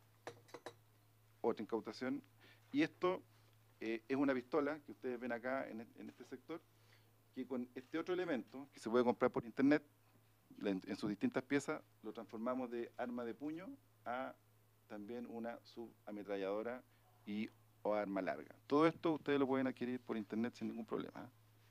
otra incautación, y esto es una pistola que ustedes ven acá en este sector, que con este otro elemento, que se puede comprar por internet, en sus distintas piezas, lo transformamos de arma de puño a también una subametralladora o arma larga. Todo esto ustedes lo pueden adquirir por internet sin ningún problema.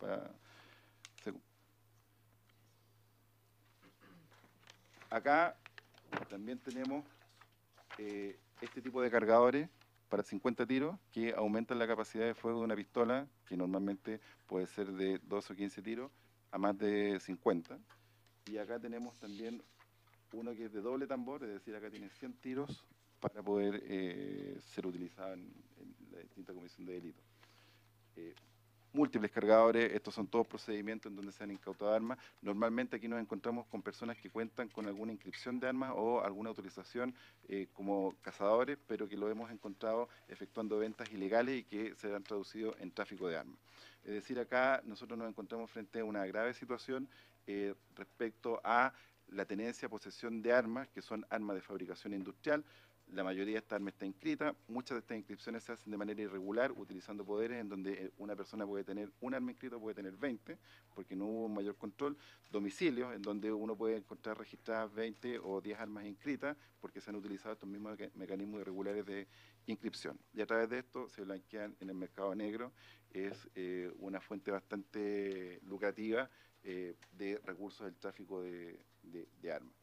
Acá también tenemos este tipo de cargadores para 50 tiros que aumentan la capacidad de fuego de una pistola, que normalmente puede ser de 12 o 15 tiros, a más de 50. Y acá tenemos también uno que es de doble tambor, es decir, acá tiene 100 tiros para poder ser utilizado en la distinta comisión de delitos. Múltiples cargadores, estos son todos procedimientos en donde se han incautado armas. Normalmente aquí nos encontramos con personas que cuentan con alguna inscripción de armas o alguna autorización como cazadores, pero que lo hemos encontrado efectuando ventas ilegales y que se han traducido en tráfico de armas. Es decir, acá nosotros nos encontramos frente a una grave situación respecto a la tenencia, posesión de armas, que son armas de fabricación industrial. La mayoría de estas armas está inscrita, muchas de estas inscripciones se hacen de manera irregular, utilizando poderes en donde una persona puede tener un arma inscrita, puede tener 20, porque no hubo un mayor control. Domicilios, en donde uno puede encontrar registradas 20 o 10 armas inscritas, porque se han utilizado estos mismos mecanismos irregulares de inscripción. Y a través de esto se blanquean en el mercado negro. Es una fuente bastante lucrativa de recursos del tráfico de armas.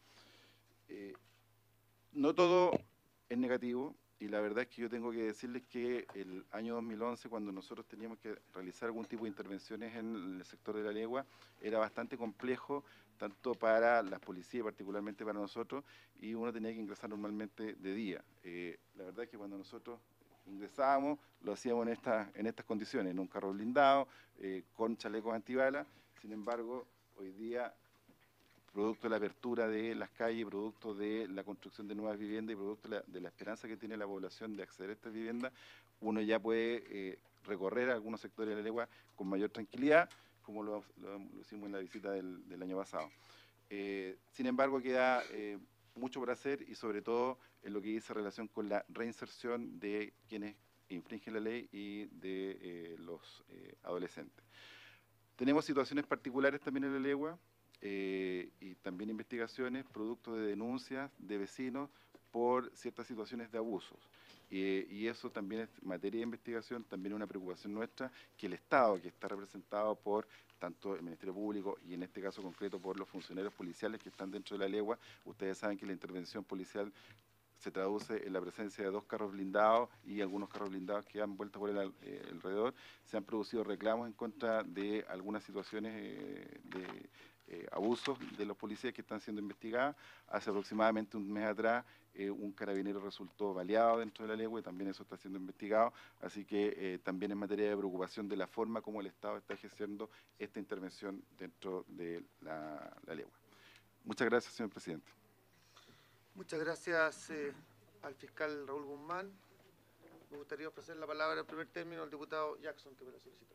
No todo es negativo, y la verdad es que yo tengo que decirles que el año 2011, cuando nosotros teníamos que realizar algún tipo de intervenciones en el sector de La Legua, era bastante complejo, tanto para las policías, particularmente para nosotros, y uno tenía que ingresar normalmente de día. La verdad es que cuando nosotros ingresábamos, lo hacíamos en estas condiciones, en un carro blindado, con chalecos antibalas. Sin embargo, hoy día, producto de la apertura de las calles, producto de la construcción de nuevas viviendas y producto de la esperanza que tiene la población de acceder a estas viviendas, uno ya puede recorrer algunos sectores de La Legua con mayor tranquilidad, como lo hicimos en la visita del año pasado. Sin embargo, queda mucho por hacer y sobre todo en lo que dice relación con la reinserción de quienes infringen la ley y de los adolescentes. Tenemos situaciones particulares también en La Legua, y también investigaciones producto de denuncias de vecinos por ciertas situaciones de abusos. Y eso también es materia de investigación, también es una preocupación nuestra, que el Estado, que está representado por tanto el Ministerio Público y en este caso concreto por los funcionarios policiales que están dentro de La Legua, ustedes saben que la intervención policial se traduce en la presencia de 2 carros blindados y algunos carros blindados que han vuelto por el alrededor. Se han producido reclamos en contra de algunas situaciones abusos de los policías que están siendo investigadas. Hace aproximadamente un mes atrás un carabinero resultó baleado dentro de la legua y también eso está siendo investigado, así que también es materia de preocupación de la forma como el Estado está ejerciendo esta intervención dentro de la legua. Muchas gracias, señor presidente. Muchas gracias al fiscal Raúl Guzmán. Me gustaría ofrecer la palabra en primer término al diputado Jackson, que me la solicitó.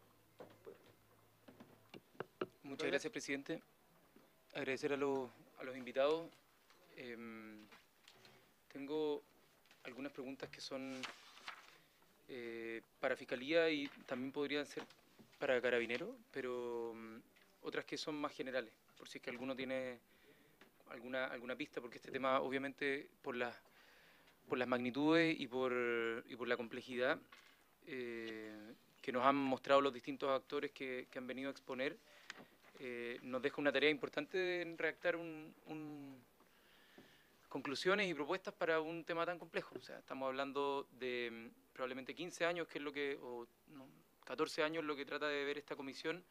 Muchas gracias, presidente. Agradecer a los invitados. Tengo algunas preguntas que son para Fiscalía y también podrían ser para Carabineros, pero otras que son más generales, por si es que alguno tiene alguna pista, porque este tema, obviamente, por las magnitudes y por la complejidad que nos han mostrado los distintos actores que han venido a exponer, nos deja una tarea importante de redactar conclusiones y propuestas para un tema tan complejo. O sea, estamos hablando de probablemente 15 años, que es lo que, o no, 14 años lo que trata de ver esta comisión,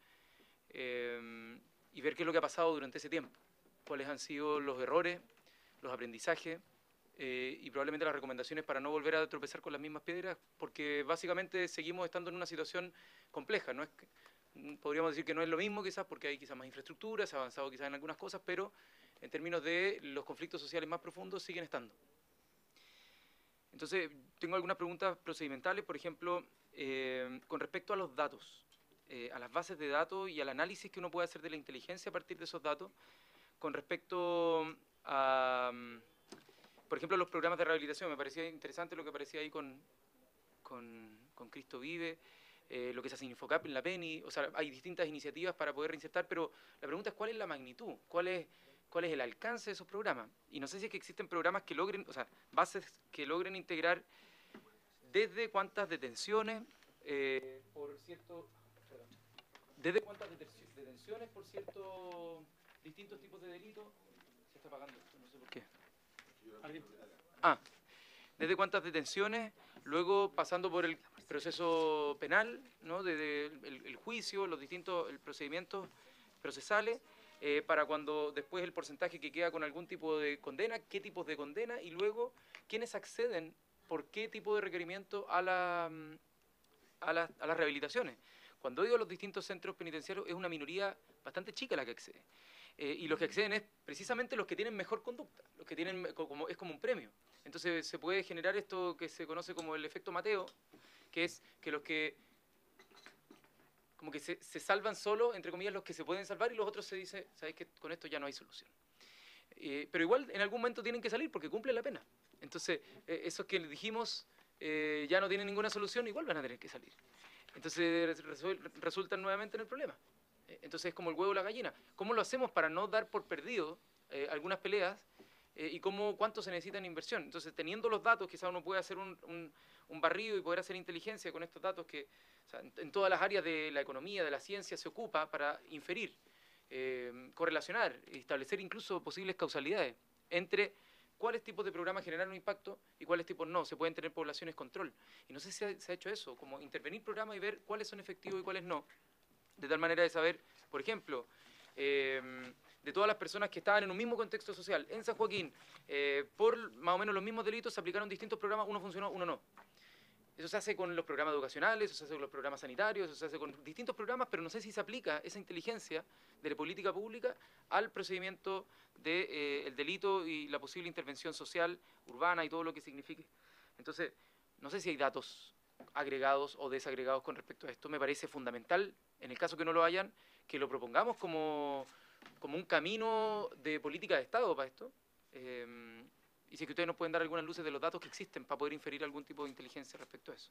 y ver qué es lo que ha pasado durante ese tiempo, cuáles han sido los errores, los aprendizajes, y probablemente las recomendaciones para no volver a tropezar con las mismas piedras, porque básicamente seguimos estando en una situación compleja. No es que, podríamos decir que no es lo mismo quizás, porque hay quizás más infraestructura, se ha avanzado quizás en algunas cosas, pero en términos de los conflictos sociales más profundos siguen estando. Entonces, tengo algunas preguntas procedimentales, por ejemplo, con respecto a los datos, a las bases de datos y al análisis que uno puede hacer de la inteligencia a partir de esos datos, con respecto a, por ejemplo, los programas de rehabilitación. Me parecía interesante lo que aparecía ahí con Cristo Vive, lo que se hace en Infocap, en la PENI. O sea, hay distintas iniciativas para poder reinsertar, pero la pregunta es cuál es la magnitud, cuál es el alcance de esos programas. Y no sé si es que existen programas que logren, o sea, bases que logren integrar desde cuántas detenciones por cierto, desde cuántas detenciones por ciertos distintos tipos de delitos. Se está apagando esto, no sé por qué. Desde cuántas detenciones, luego pasando por el proceso penal, ¿no? Desde el juicio, los distintos procedimientos procesales, para cuando después el porcentaje que queda con algún tipo de condena, qué tipos de condena, y luego quiénes acceden por qué tipo de requerimiento a las rehabilitaciones. Cuando digo los distintos centros penitenciarios, es una minoría bastante chica la que accede. Y los que acceden es precisamente los que tienen mejor conducta, los que tienen es como un premio. Entonces se puede generar esto que se conoce como el efecto Mateo, que es que los que como que se salvan solo, entre comillas, los que se pueden salvar, y los otros se dice, sabéis que con esto ya no hay solución. Pero igual en algún momento tienen que salir porque cumplen la pena. Entonces esos que les dijimos ya no tienen ninguna solución, igual van a tener que salir. Entonces resultan nuevamente en el problema. Entonces es como el huevo o la gallina. ¿Cómo lo hacemos para no dar por perdido algunas peleas y cuánto se necesita en inversión? Entonces, teniendo los datos, quizás uno puede hacer un barrido y poder hacer inteligencia con estos datos que, o sea, en todas las áreas de la economía, de la ciencia, se ocupa para inferir, correlacionar, establecer incluso posibles causalidades entre cuáles tipos de programas generan un impacto y cuáles tipos no. Se pueden tener poblaciones control. Y no sé si se ha hecho eso, como intervenir programas y ver cuáles son efectivos y cuáles no. De tal manera de saber, por ejemplo, de todas las personas que estaban en un mismo contexto social, en San Joaquín, por más o menos los mismos delitos, se aplicaron distintos programas, uno funcionó, uno no. Eso se hace con los programas educacionales, eso se hace con los programas sanitarios, eso se hace con distintos programas, pero no sé si se aplica esa inteligencia de la política pública al procedimiento del delito y la posible intervención social, urbana y todo lo que signifique. Entonces, no sé si hay datos agregados o desagregados con respecto a esto. Me parece fundamental, en el caso que no lo hayan, que lo propongamos como un camino de política de Estado para esto. Y si es que ustedes nos pueden dar algunas luces de los datos que existen para poder inferir algún tipo de inteligencia respecto a eso.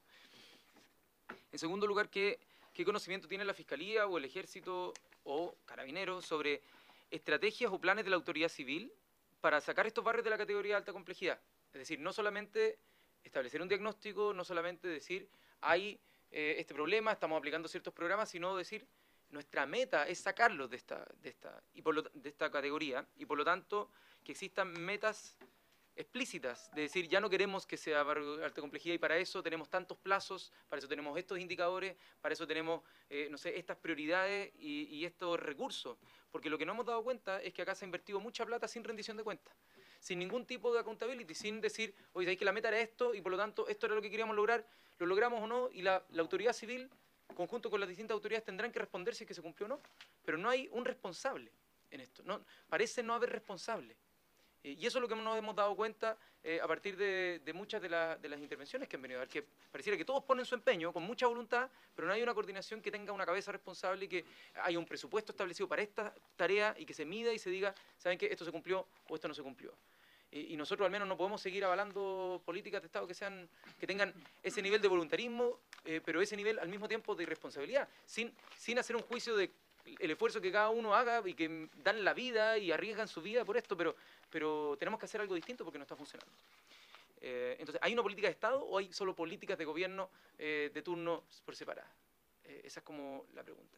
En segundo lugar, ¿qué conocimiento tiene la Fiscalía o el Ejército o Carabineros sobre estrategias o planes de la autoridad civil para sacar estos barrios de la categoría de alta complejidad? Es decir, no solamente establecer un diagnóstico, no solamente decir, hay este problema, estamos aplicando ciertos programas, sino decir, nuestra meta es sacarlos de esta categoría, y por lo tanto que existan metas explícitas, de decir, ya no queremos que sea barrio de alta complejidad y para eso tenemos tantos plazos, para eso tenemos estos indicadores, para eso tenemos, no sé, estas prioridades y estos recursos. Porque lo que no hemos dado cuenta es que acá se ha invertido mucha plata sin rendición de cuentas, sin ningún tipo de accountability, sin decir, oye, ¿sabéis que la meta era esto y por lo tanto esto era lo que queríamos lograr, lo logramos o no? Y la autoridad civil, conjunto con las distintas autoridades, tendrán que responder si es que se cumplió o no. Pero no hay un responsable en esto, no, parece no haber responsable. Y eso es lo que nos hemos dado cuenta a partir de muchas de las intervenciones que han venido a dar, que pareciera que todos ponen su empeño con mucha voluntad, pero no hay una coordinación que tenga una cabeza responsable y que haya un presupuesto establecido para esta tarea y que se mida y se diga, ¿saben qué? Esto se cumplió o esto no se cumplió. Y nosotros al menos no podemos seguir avalando políticas de Estado que tengan ese nivel de voluntarismo, pero ese nivel al mismo tiempo de irresponsabilidad, sin hacer un juicio de el esfuerzo que cada uno haga y que dan la vida y arriesgan su vida por esto, pero tenemos que hacer algo distinto porque no está funcionando. Entonces, ¿hay una política de Estado o hay solo políticas de gobierno de turno por separado? Esa es como la pregunta.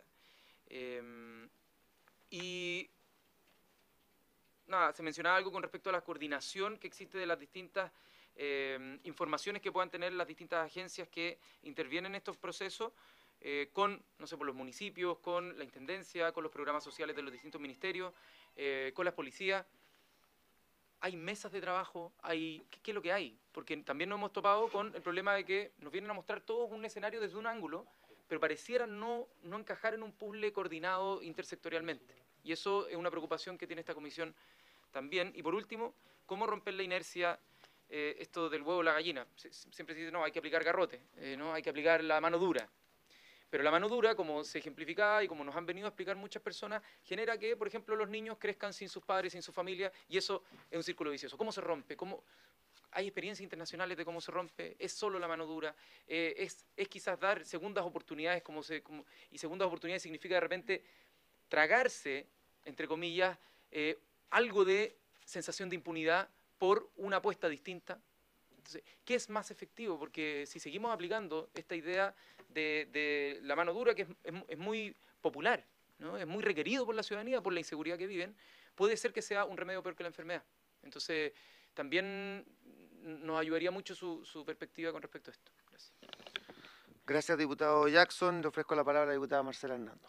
Y nada, se mencionaba algo con respecto a la coordinación que existe de las distintas informaciones que puedan tener las distintas agencias que intervienen en estos procesos, con, no sé, por los municipios, con la intendencia, con los programas sociales de los distintos ministerios, con las policías. Hay mesas de trabajo, ¿qué es lo que hay? Porque también nos hemos topado con el problema de que nos vienen a mostrar todos un escenario desde un ángulo, pero pareciera no encajar en un puzzle coordinado intersectorialmente. Y eso es una preocupación que tiene esta comisión también. Y por último, ¿cómo romper la inercia, esto del huevo o la gallina? Siempre se dice, no, hay que aplicar garrote, no, hay que aplicar la mano dura. Pero la mano dura, como se ejemplificaba y como nos han venido a explicar muchas personas, genera que, por ejemplo, los niños crezcan sin sus padres, sin su familia, y eso es un círculo vicioso. ¿Cómo se rompe? ¿Hay experiencias internacionales de cómo se rompe? ¿Es solo la mano dura? ¿Es quizás dar segundas oportunidades? Y segundas oportunidades significa de repente tragarse, entre comillas, algo de sensación de impunidad por una apuesta distinta. Entonces, ¿qué es más efectivo? Porque si seguimos aplicando esta idea de la mano dura, que es muy popular, ¿no? Es muy requerido por la ciudadanía, por la inseguridad que viven, puede ser que sea un remedio peor que la enfermedad. Entonces, también nos ayudaría mucho su perspectiva con respecto a esto. Gracias. Gracias, diputado Jackson. Le ofrezco la palabra a la diputada Marcela Hernando.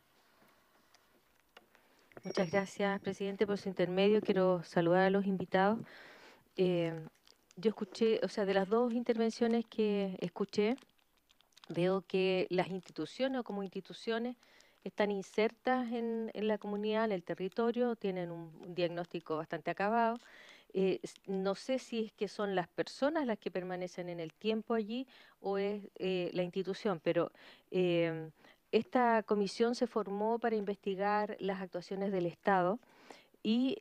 Muchas gracias, presidente, por su intermedio. Quiero saludar a los invitados. Yo escuché, o sea, de las dos intervenciones que escuché, veo que las instituciones o como instituciones están insertas en la comunidad, en el territorio, tienen un diagnóstico bastante acabado. No sé si es que son las personas las que permanecen en el tiempo allí o es la institución, pero esta comisión se formó para investigar las actuaciones del Estado y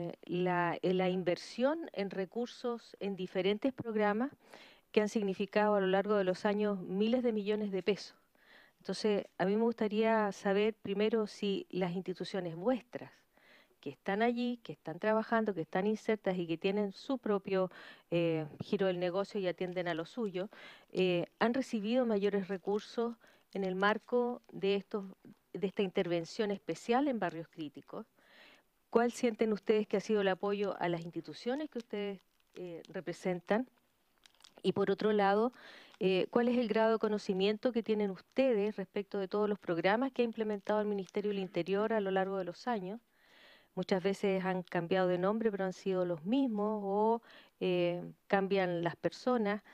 la inversión en recursos en diferentes programas que han significado a lo largo de los años miles de millones de pesos. Entonces, a mí me gustaría saber primero si las instituciones vuestras, que están allí, que están trabajando, que están insertas y que tienen su propio giro del negocio y atienden a lo suyo, han recibido mayores recursos en el marco de esta intervención especial en barrios críticos. ¿Cuál sienten ustedes que ha sido el apoyo a las instituciones que ustedes representan? Y por otro lado, ¿cuál es el grado de conocimiento que tienen ustedes respecto de todos los programas que ha implementado el Ministerio del Interior a lo largo de los años? Muchas veces han cambiado de nombre, pero han sido los mismos o cambian las personas.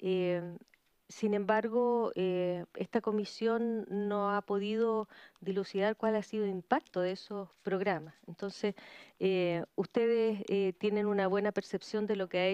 Sin embargo, esta comisión no ha podido dilucidar cuál ha sido el impacto de esos programas. Entonces, ustedes tienen una buena percepción de lo que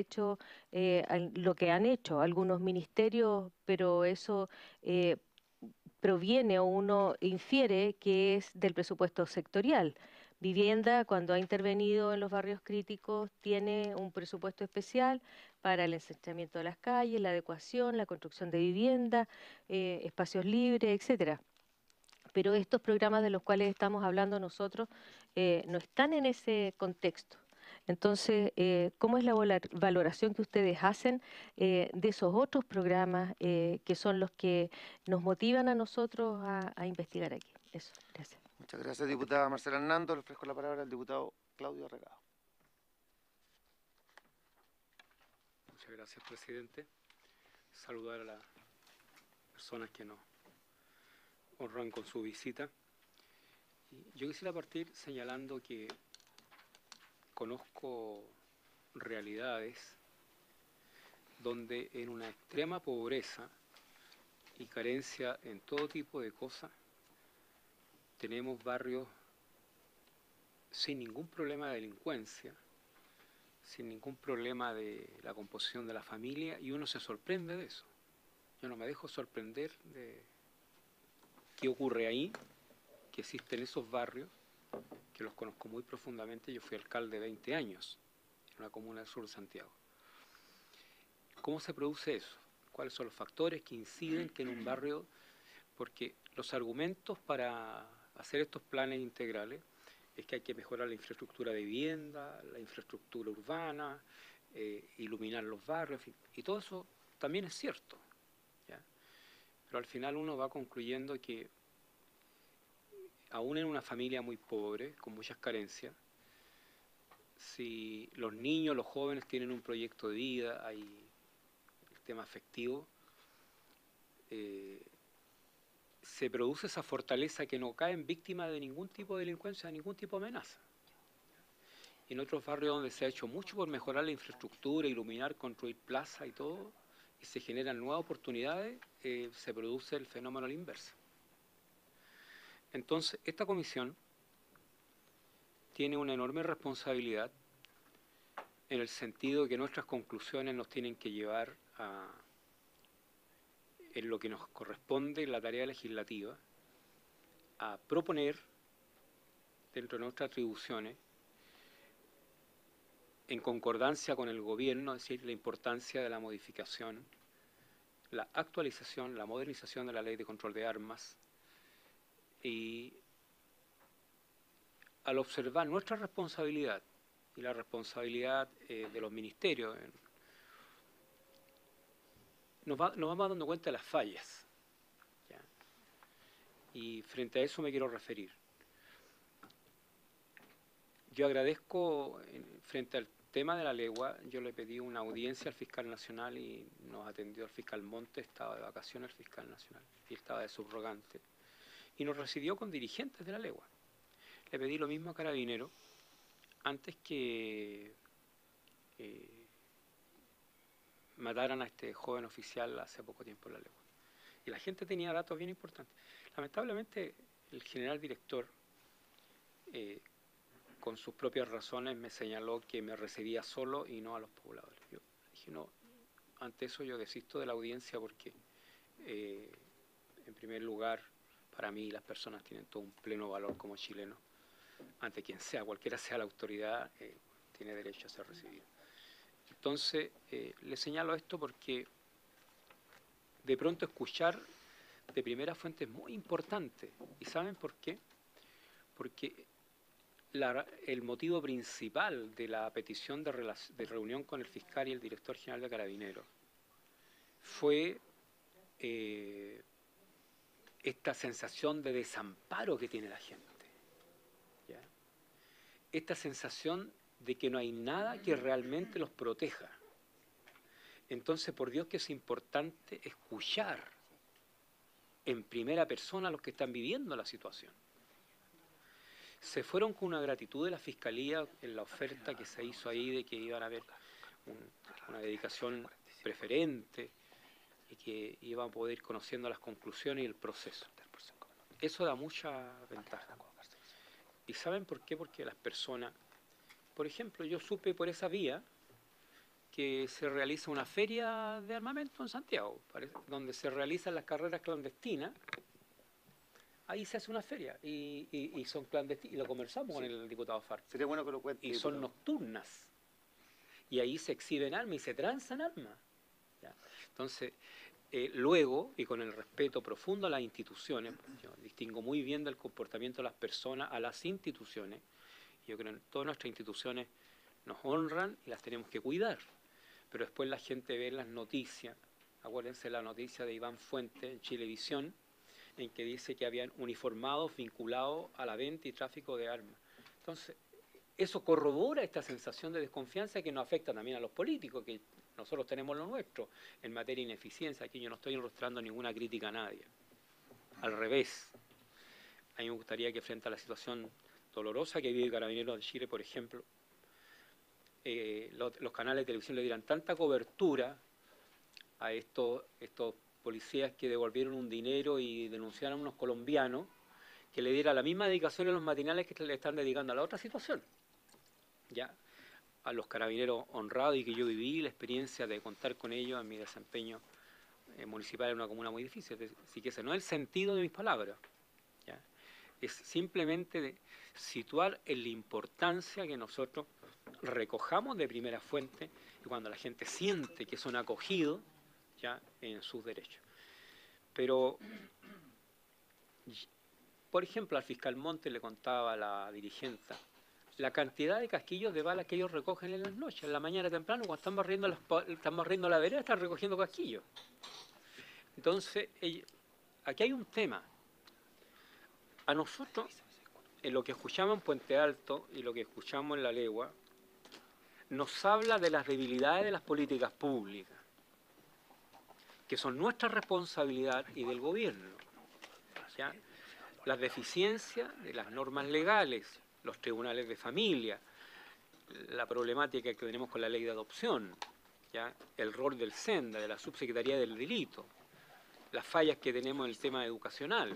lo que han hecho algunos ministerios, pero eso proviene o uno infiere que es del presupuesto sectorial. Vivienda, cuando ha intervenido en los barrios críticos, tiene un presupuesto especial para el ensanchamiento de las calles, la adecuación, la construcción de vivienda, espacios libres, etcétera. Pero estos programas de los cuales estamos hablando nosotros no están en ese contexto. Entonces, ¿cómo es la valoración que ustedes hacen de esos otros programas que son los que nos motivan a nosotros a investigar aquí? Eso, gracias. Muchas gracias, diputada Marcela Hernando. Le ofrezco la palabra al diputado Claudio Regado. Muchas gracias, presidente. Saludar a las personas que nos honran con su visita. Yo quisiera partir señalando que conozco realidades donde en una extrema pobreza y carencia en todo tipo de cosas tenemos barrios sin ningún problema de delincuencia, sin ningún problema de la composición de la familia, y uno se sorprende de eso. Yo no me dejo sorprender de qué ocurre ahí, que existen esos barrios, que los conozco muy profundamente. Yo fui alcalde 20 años en una comuna del sur de Santiago. ¿Cómo se produce eso? ¿Cuáles son los factores que inciden que en un barrio? Porque los argumentos para hacer estos planes integrales es que hay que mejorar la infraestructura de vivienda, la infraestructura urbana, iluminar los barrios, en fin, y todo eso también es cierto, ¿ya? Pero al final uno va concluyendo que aún en una familia muy pobre, con muchas carencias, si los niños, los jóvenes tienen un proyecto de vida, hay el tema afectivo, se produce esa fortaleza que no caen víctimas de ningún tipo de delincuencia, de ningún tipo de amenaza. Y en otros barrios donde se ha hecho mucho por mejorar la infraestructura, iluminar, construir plazas y todo, y se generan nuevas oportunidades, se produce el fenómeno a la inversa. Entonces, esta comisión tiene una enorme responsabilidad en el sentido de que nuestras conclusiones nos tienen que llevar a, en lo que nos corresponde la tarea legislativa, a proponer dentro de nuestras atribuciones, en concordancia con el gobierno, es decir, la importancia de la modificación, la actualización, la modernización de la ley de control de armas, y al observar nuestra responsabilidad y la responsabilidad de los ministerios, nos vamos dando cuenta de las fallas, ¿ya? Y frente a eso me quiero referir. Yo agradezco, frente al tema de la legua, yo le pedí una audiencia al fiscal nacional y nos atendió el fiscal Montes, estaba de vacaciones el fiscal nacional y estaba de subrogante, y nos recibió con dirigentes de la legua. Le pedí lo mismo a Carabineros antes que mataran a este joven oficial hace poco tiempo en la legua. Y la gente tenía datos bien importantes. Lamentablemente, el general director, con sus propias razones, me señaló que me recibía solo y no a los pobladores. Yo dije, no, ante eso yo desisto de la audiencia porque, en primer lugar, para mí las personas tienen todo un pleno valor como chilenos. Ante quien sea, cualquiera sea la autoridad, tiene derecho a ser recibido. Entonces, le señalo esto porque de pronto escuchar de primera fuente es muy importante. ¿Y saben por qué? Porque el motivo principal de la petición de reunión con el fiscal y el director general de Carabineros fue esta sensación de desamparo que tiene la gente, ¿ya? Esta sensación de que no hay nada que realmente los proteja. Entonces, por Dios que es importante escuchar en primera persona a los que están viviendo la situación. Se fueron con una gratitud de la Fiscalía en la oferta que se hizo ahí de que iban a haber una dedicación preferente y que iban a poder ir conociendo las conclusiones y el proceso. Eso da mucha ventaja. ¿Y saben por qué? Porque las personas, por ejemplo, yo supe por esa vía que se realiza una feria de armamento en Santiago, donde se realizan las carreras clandestinas. Ahí se hace una feria y son clandestinas, y lo conversamos con el diputado Farc. Sería bueno que lo cuente. Y son nocturnas. Y ahí se exhiben armas y se transan armas, ¿ya? Entonces, luego, y con el respeto profundo a las instituciones, yo distingo muy bien del comportamiento de las personas a las instituciones. Yo creo que todas nuestras instituciones nos honran y las tenemos que cuidar. Pero después la gente ve las noticias, acuérdense la noticia de Iván Fuentes en Chilevisión, en que dice que habían uniformados vinculados a la venta y tráfico de armas. Entonces, eso corrobora esta sensación de desconfianza que nos afecta también a los políticos, que Nosotros tenemos lo nuestro en materia de ineficiencia. Aquí yo no estoy enrostrando ninguna crítica a nadie. Al revés. A mí me gustaría que frente a la situación dolorosa que vive Carabineros de Chile, por ejemplo, los canales de televisión le dieran tanta cobertura a estos policías que devolvieron un dinero y denunciaron a unos colombianos, que le diera la misma dedicación en los matinales que le están dedicando a la otra situación. Ya, a los carabineros honrados y que yo viví la experiencia de contar con ellos en mi desempeño municipal en una comuna muy difícil. Así que ese no es el sentido de mis palabras. ¿Ya? Es simplemente de situar en la importancia que nosotros recojamos de primera fuente y cuando la gente siente que son acogidos ya en sus derechos. Pero, por ejemplo, al fiscal Montes le contaba a la dirigente la cantidad de casquillos de balas que ellos recogen en las noches, en la mañana temprano, cuando están barriendo la vereda, están recogiendo casquillos. Entonces, aquí hay un tema. A nosotros, en lo que escuchamos en Puente Alto y lo que escuchamos en La Legua, nos habla de las debilidades de las políticas públicas, que son nuestra responsabilidad y del gobierno. ¿Ya? Las deficiencias de las normas legales, los tribunales de familia, la problemática que tenemos con la ley de adopción, ¿ya? El rol del SENDA, de la Subsecretaría del Delito, las fallas que tenemos en el tema educacional.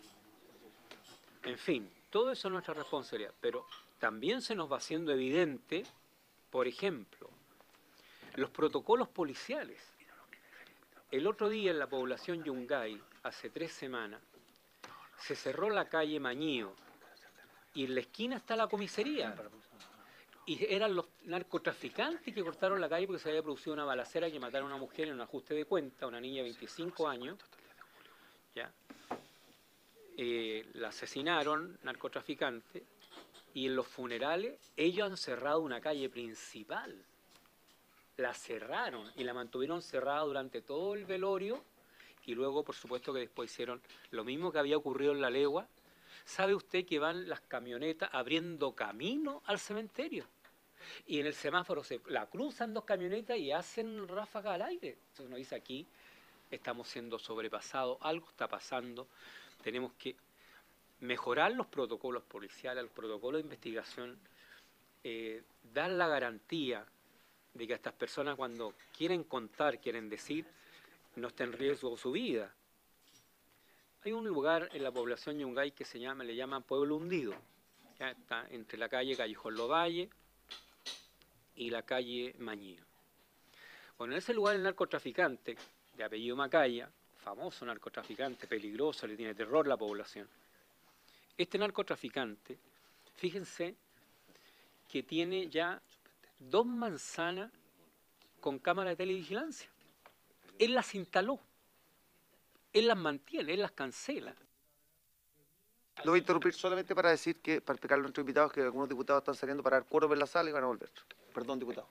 En fin, todo eso es nuestra responsabilidad, pero también se nos va haciendo evidente, por ejemplo, los protocolos policiales. El otro día en la población Yungay, hace 3 semanas, se cerró la calle Mañío y en la esquina está la comisaría. Y eran los narcotraficantes que cortaron la calle porque se había producido una balacera que mataron a una mujer en un ajuste de cuenta, una niña de 25 años. ¿Ya? La asesinaron, narcotraficantes, y en los funerales ellos han cerrado una calle principal. La cerraron y la mantuvieron cerrada durante todo el velorio y luego, por supuesto, que después hicieron lo mismo que había ocurrido en La Legua. ¿Sabe usted que van las camionetas abriendo camino al cementerio? Y en el semáforo la cruzan 2 camionetas y hacen ráfaga al aire. Entonces nos dice aquí, estamos siendo sobrepasados, algo está pasando, tenemos que mejorar los protocolos policiales, los protocolos de investigación, dar la garantía de que estas personas cuando quieren contar, quieren decir, no esté en riesgo su vida. Hay un lugar en la población Yungay que le llaman Pueblo Hundido. Ya está entre la calle Callejón Lovalle y la calle Mañío. Bueno, en ese lugar el narcotraficante, de apellido Macaya, famoso narcotraficante, peligroso, le tiene terror a la población. Este narcotraficante, fíjense que tiene ya 2 manzanas con cámara de televigilancia. Él las instaló. Él las mantiene, él las cancela. Lo voy a interrumpir solamente para decir que, para explicarle a nuestros invitados que algunos diputados están saliendo para dar quórum en la sala y van a volver. Perdón, diputado.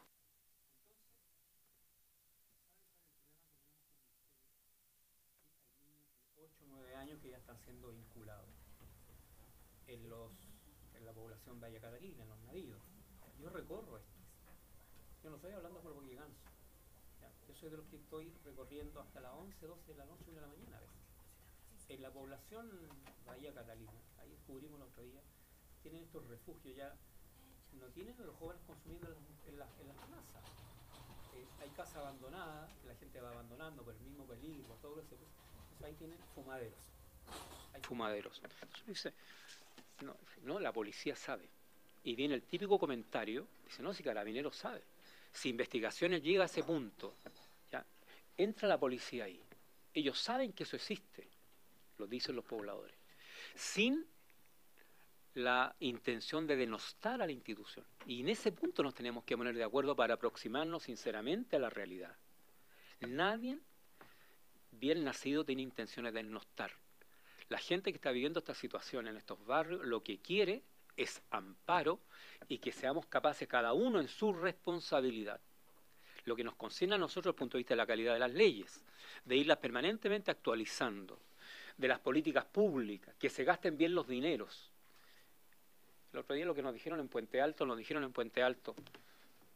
Hay 8 o 9 años que ya están siendo vinculados en la población Valle Catalina, en los navíos. Yo recorro esto. Yo no estoy hablando por lo que ganso. Yo soy de los que estoy recorriendo hasta las 11, 12 de la noche, 1 de la mañana a veces. En la población Bahía Catalina, ahí descubrimos el otro día, tienen estos refugios ya, no tienen a los jóvenes consumiendo en las plazas. Hay casas abandonadas, la gente va abandonando por el mismo peligro, por todo eso. Entonces ahí tienen fumaderos. Hay fumaderos. Entonces dice, no, la policía sabe. Y viene el típico comentario, dice, no, si Carabineros sabe. Si investigaciones llega a ese punto, ya, entra la policía ahí. Ellos saben que eso existe, lo dicen los pobladores, sin la intención de denostar a la institución. Y en ese punto nos tenemos que poner de acuerdo para aproximarnos sinceramente a la realidad. Nadie bien nacido tiene intenciones de denostar. La gente que está viviendo esta situación en estos barrios lo que quiere es amparo y que seamos capaces cada uno en su responsabilidad. Lo que nos concierne a nosotros desde el punto de vista de la calidad de las leyes, de irlas permanentemente actualizando, de las políticas públicas, que se gasten bien los dineros. El otro día lo que nos dijeron en Puente Alto,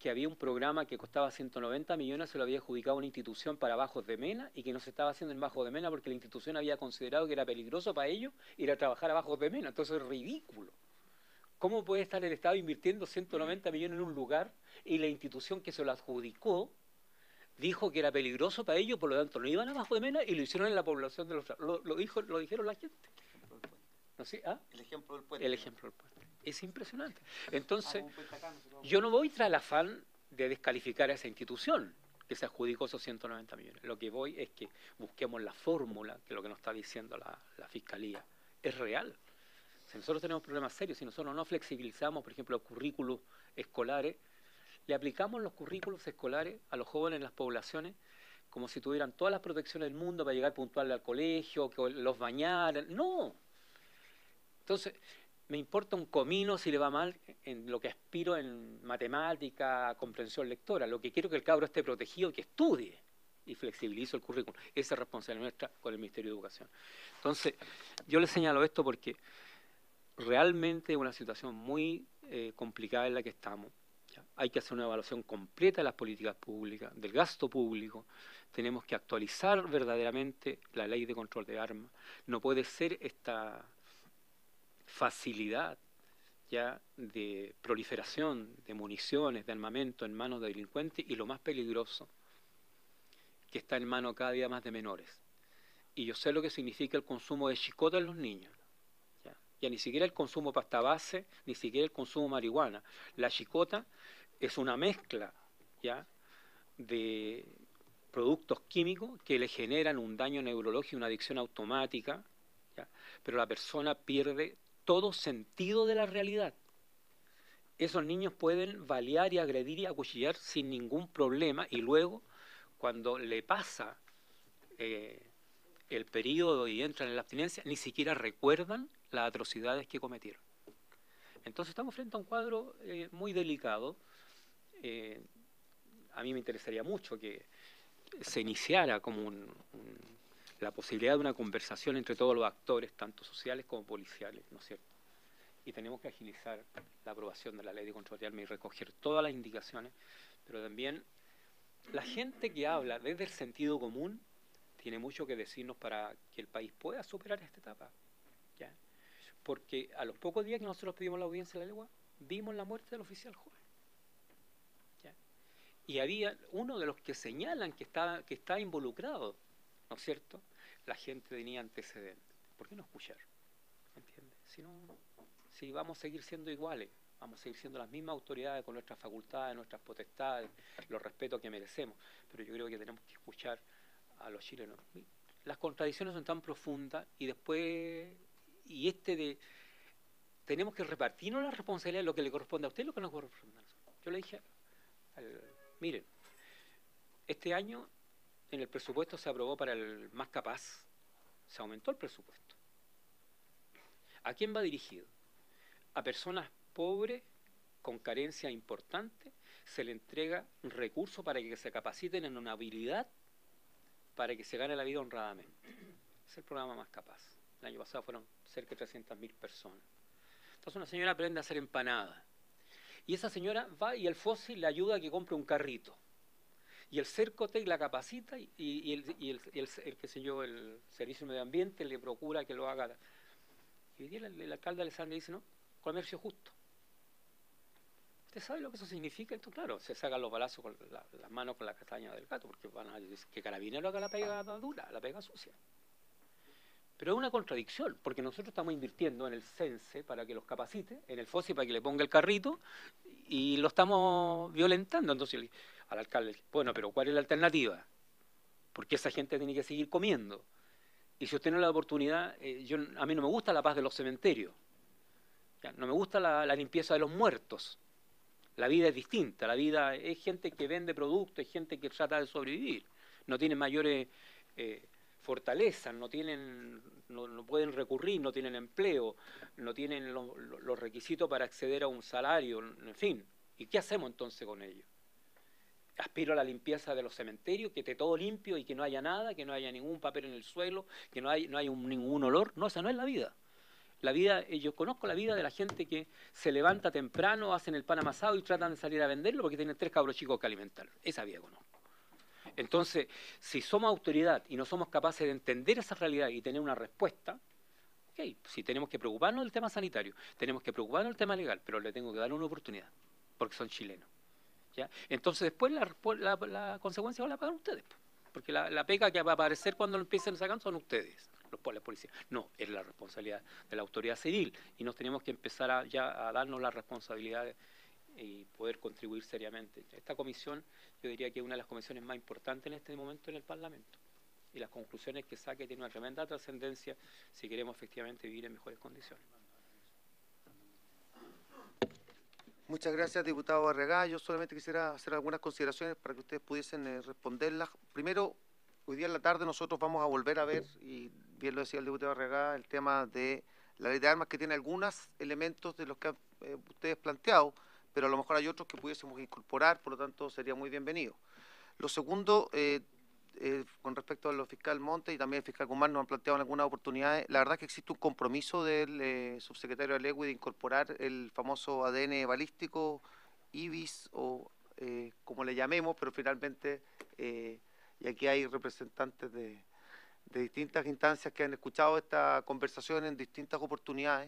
que había un programa que costaba 190 millones, se lo había adjudicado una institución para Bajos de Mena y que no se estaba haciendo en Bajos de Mena porque la institución había considerado que era peligroso para ellos ir a trabajar a Bajos de Mena. Entonces es ridículo. ¿Cómo puede estar el Estado invirtiendo 190 millones en un lugar y la institución que se lo adjudicó dijo que era peligroso para ellos, por lo tanto no iban a Bajos de Mena y lo hicieron en la población de los... Lo dijeron la gente. ¿No sé? ¿Ah? El ejemplo del puente. El ejemplo del puente. Es impresionante. Entonces, yo no voy tras el afán de descalificar a esa institución que se adjudicó esos 190 millones. Lo que voy es que busquemos la fórmula, que es lo que nos está diciendo la Fiscalía. Es real. Si nosotros tenemos problemas serios, si nosotros no flexibilizamos, por ejemplo, los currículos escolares, le aplicamos los currículos escolares a los jóvenes en las poblaciones como si tuvieran todas las protecciones del mundo para llegar puntual al colegio, que los bañaran. ¡No! Entonces, me importa un comino si le va mal en lo que aspiro en matemática, comprensión lectora. Lo que quiero es que el cabro esté protegido, que estudie y flexibilizo el currículum. Esa es responsabilidad nuestra con el Ministerio de Educación. Entonces, yo le señalo esto porque realmente es una situación muy complicada en la que estamos. ¿Ya? Hay que hacer una evaluación completa de las políticas públicas, del gasto público. Tenemos que actualizar verdaderamente la ley de control de armas. No puede ser esta facilidad ya de proliferación de municiones, de armamento en manos de delincuentes y lo más peligroso, que está en manos cada día más de menores. Y yo sé lo que significa el consumo de chicota en los niños. Ya ni siquiera el consumo de pasta base, ni siquiera el consumo de marihuana. La chicota es una mezcla ya de productos químicos que le generan un daño neurológico, una adicción automática, ¿ya? Pero la persona pierde todo sentido de la realidad. Esos niños pueden balear y agredir y acuchillar sin ningún problema y luego, cuando le pasa el periodo y entran en la abstinencia, ni siquiera recuerdan las atrocidades que cometieron. Entonces estamos frente a un cuadro muy delicado. A mí me interesaría mucho que se iniciara como la posibilidad de una conversación entre todos los actores, tanto sociales como policiales, ¿no es cierto? Y tenemos que agilizar la aprobación de la ley de control de armas y recoger todas las indicaciones, pero también la gente que habla desde el sentido común tiene mucho que decirnos para que el país pueda superar esta etapa, ¿ya? Porque a los pocos días que nosotros pedimos la audiencia de la legua, vimos la muerte del oficial joven. ¿Ya? Y había uno de los que señalan que está involucrado, ¿no es cierto? La gente tenía antecedentes. ¿Por qué no escuchar? ¿Entiendes? Si vamos a seguir siendo iguales, vamos a seguir siendo las mismas autoridades con nuestras facultades, nuestras potestades, los respetos que merecemos. Pero yo creo que tenemos que escuchar a los chilenos. Las contradicciones son tan profundas y después, tenemos que repartirnos la responsabilidad de lo que le corresponde a usted y lo que nos corresponde a nosotros. Yo le dije, miren, este año en el presupuesto se aprobó para el más capaz, se aumentó el presupuesto. ¿A quién va dirigido? A personas pobres, con carencia importante, se le entrega un recurso para que se capaciten en una habilidad para que se gane la vida honradamente. Es el programa más capaz. El año pasado fueron cerca de 300.000 personas. Entonces una señora aprende a hacer empanadas. Y esa señora va y el FOSI le ayuda a que compre un carrito. Y el Cercotec la capacita y el Servicio de Medio Ambiente le procura que lo haga. Y hoy día el alcalde Alessandro dice, no, comercio justo. ¿Usted sabe lo que eso significa? Esto, claro, se sacan los balazos con las manos con la castaña del gato, porque van a decir que Carabinero haga la pega dura, la pega sucia. Pero es una contradicción, porque nosotros estamos invirtiendo en el CENSE para que los capacite, en el FOSI para que le ponga el carrito, y lo estamos violentando. Entonces al alcalde, bueno, pero ¿cuál es la alternativa? Porque esa gente tiene que seguir comiendo. Y si usted no le da oportunidad, a mí no me gusta la paz de los cementerios, ¿ya? No me gusta la limpieza de los muertos. La vida es distinta, la vida es gente que vende productos, es gente que trata de sobrevivir, no tienen mayores fortalezas, no pueden recurrir, no tienen empleo, no tienen los requisitos para acceder a un salario, en fin. ¿Y qué hacemos entonces con ellos? Aspiro a la limpieza de los cementerios, que esté todo limpio y que no haya nada, que no haya ningún papel en el suelo, que no haya ningún olor. No, esa no es la vida. La vida, yo conozco la vida de la gente que se levanta temprano, hacen el pan amasado y tratan de salir a venderlo porque tienen 3 cabros chicos que alimentar. Esa vida conozco. Entonces, si somos autoridad y no somos capaces de entender esa realidad y tener una respuesta, ok, si tenemos que preocuparnos del tema sanitario, tenemos que preocuparnos del tema legal, pero le tengo que dar una oportunidad, porque son chilenos. ¿Ya? Entonces después la consecuencia la pagan ustedes, porque la pega que va a aparecer cuando lo empiecen a sacar son ustedes, la policía. No, es la responsabilidad de la autoridad civil y nos tenemos que empezar ya a darnos las responsabilidades y poder contribuir seriamente. Esta comisión, yo diría que es una de las comisiones más importantes en este momento en el Parlamento. Y las conclusiones que saque tienen una tremenda trascendencia si queremos efectivamente vivir en mejores condiciones. Muchas gracias, diputado Barragán. Yo solamente quisiera hacer algunas consideraciones para que ustedes pudiesen responderlas. Primero, hoy día en la tarde nosotros vamos a volver a ver, y bien lo decía el diputado Barragán, el tema de la ley de armas, que tiene algunos elementos de los que han ustedes planteado, pero a lo mejor hay otros que pudiésemos incorporar, por lo tanto sería muy bienvenido. Lo segundo, con respecto a lo fiscal Monte y también el fiscal Guzmán, nos han planteado en algunas oportunidades. La verdad es que existe un compromiso del subsecretario Alegui de incorporar el famoso ADN balístico, IBIS o como le llamemos, pero finalmente, y aquí hay representantes de distintas instancias que han escuchado esta conversación en distintas oportunidades,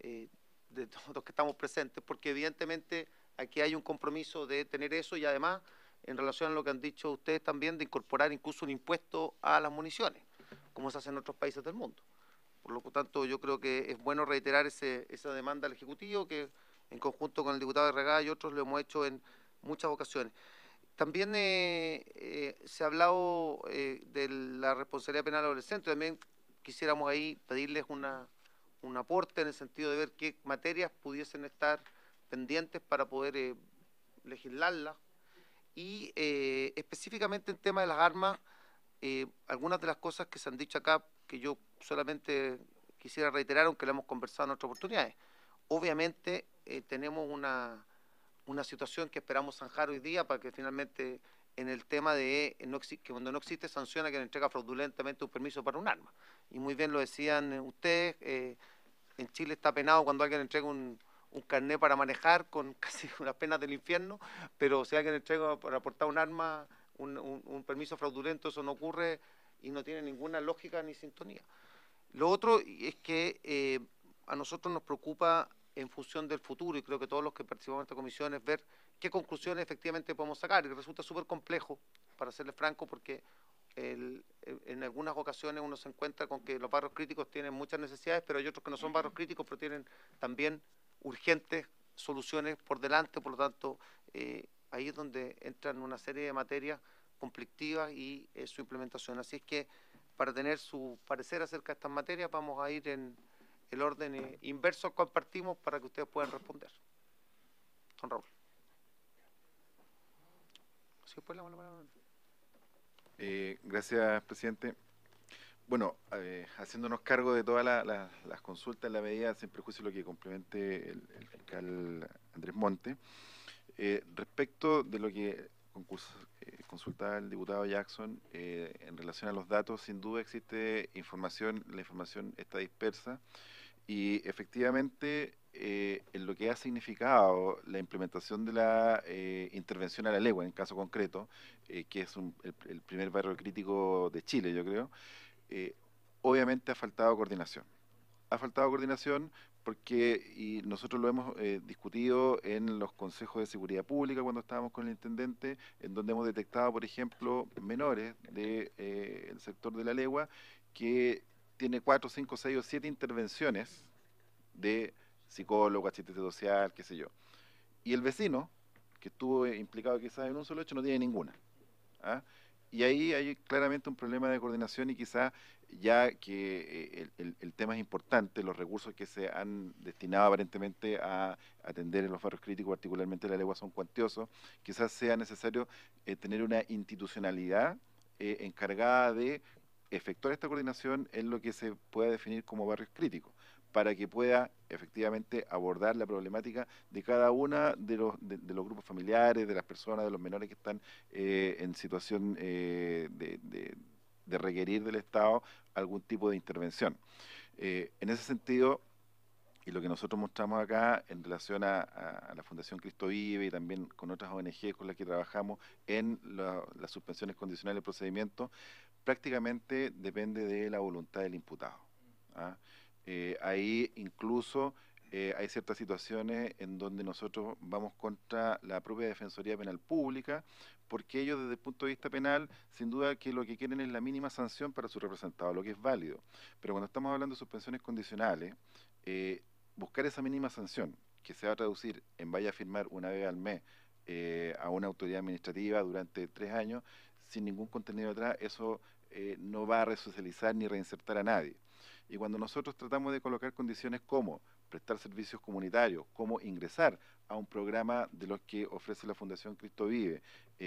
de todos los que estamos presentes, porque evidentemente aquí hay un compromiso de tener eso y además en relación a lo que han dicho ustedes también, de incorporar incluso un impuesto a las municiones, como se hace en otros países del mundo. Por lo tanto, yo creo que es bueno reiterar esa demanda al Ejecutivo, que en conjunto con el diputado Barragán y otros lo hemos hecho en muchas ocasiones. También se ha hablado de la responsabilidad penal adolescente. También quisiéramos ahí pedirles un aporte en el sentido de ver qué materias pudiesen estar pendientes para poder legislarlas. Y específicamente en tema de las armas, algunas de las cosas que se han dicho acá, que yo solamente quisiera reiterar, aunque lo hemos conversado en otras oportunidades. Obviamente tenemos una situación que esperamos zanjar hoy día para que finalmente en el tema de que cuando no existe sanción a quien entrega fraudulentamente un permiso para un arma. Y muy bien lo decían ustedes, en Chile está penado cuando alguien entrega un carnet para manejar con casi unas penas del infierno, pero si alguien entrega para portar un arma, un permiso fraudulento, eso no ocurre y no tiene ninguna lógica ni sintonía. Lo otro es que a nosotros nos preocupa en función del futuro, y creo que todos los que participamos en esta comisión, es ver qué conclusiones efectivamente podemos sacar, y resulta súper complejo, para serles franco, porque en algunas ocasiones uno se encuentra con que los barrios críticos tienen muchas necesidades, pero hay otros que no son barrios críticos, pero tienen también urgentes soluciones por delante. Por lo tanto, ahí es donde entran una serie de materias conflictivas y su implementación. Así es que, para tener su parecer acerca de estas materias, vamos a ir en el orden inverso que compartimos para que ustedes puedan responder. Don Raúl. ¿Sí, después la palabra? Gracias, presidente. Bueno, haciéndonos cargo de todas las consultas en la medida, sin prejuicio lo que complemente el fiscal Andrés Monte, respecto de lo que consultaba el diputado Jackson, en relación a los datos, sin duda existe información, la información está dispersa, y efectivamente en lo que ha significado la implementación de la intervención a la legua, en caso concreto, que es el primer barrio crítico de Chile, yo creo, obviamente ha faltado coordinación. Ha faltado coordinación porque, y nosotros lo hemos discutido en los consejos de seguridad pública cuando estábamos con el intendente, en donde hemos detectado, por ejemplo, menores del sector de la legua que tiene 4, 5, 6 o 7 intervenciones de psicólogo, asistente social, qué sé yo. Y el vecino, que estuvo implicado quizás en un solo hecho, no tiene ninguna. ¿Ah? Y ahí hay claramente un problema de coordinación, y quizás ya que el tema es importante, los recursos que se han destinado aparentemente a atender en los barrios críticos, particularmente la legua, son cuantiosos, quizás sea necesario tener una institucionalidad encargada de efectuar esta coordinación en lo que se pueda definir como barrios críticos, para que pueda efectivamente abordar la problemática de cada una de los grupos familiares, de las personas, de los menores que están en situación de requerir del Estado algún tipo de intervención. En ese sentido, Y lo que nosotros mostramos acá en relación a la Fundación Cristo Vive y también con otras ONG con las que trabajamos en las suspensiones condicionales del procedimiento, prácticamente depende de la voluntad del imputado. ¿Ah? Ahí incluso hay ciertas situaciones en donde nosotros vamos contra la propia Defensoría Penal Pública, porque ellos desde el punto de vista penal, sin duda que lo que quieren es la mínima sanción para su representado, lo que es válido. Pero cuando estamos hablando de suspensiones condicionales, buscar esa mínima sanción, que se va a traducir en vaya a firmar una vez al mes a una autoridad administrativa durante 3 años, sin ningún contenido atrás, eso no va a resocializar ni reinsertar a nadie. Y cuando nosotros tratamos de colocar condiciones como prestar servicios comunitarios, como ingresar a un programa de los que ofrece la Fundación Cristo Vive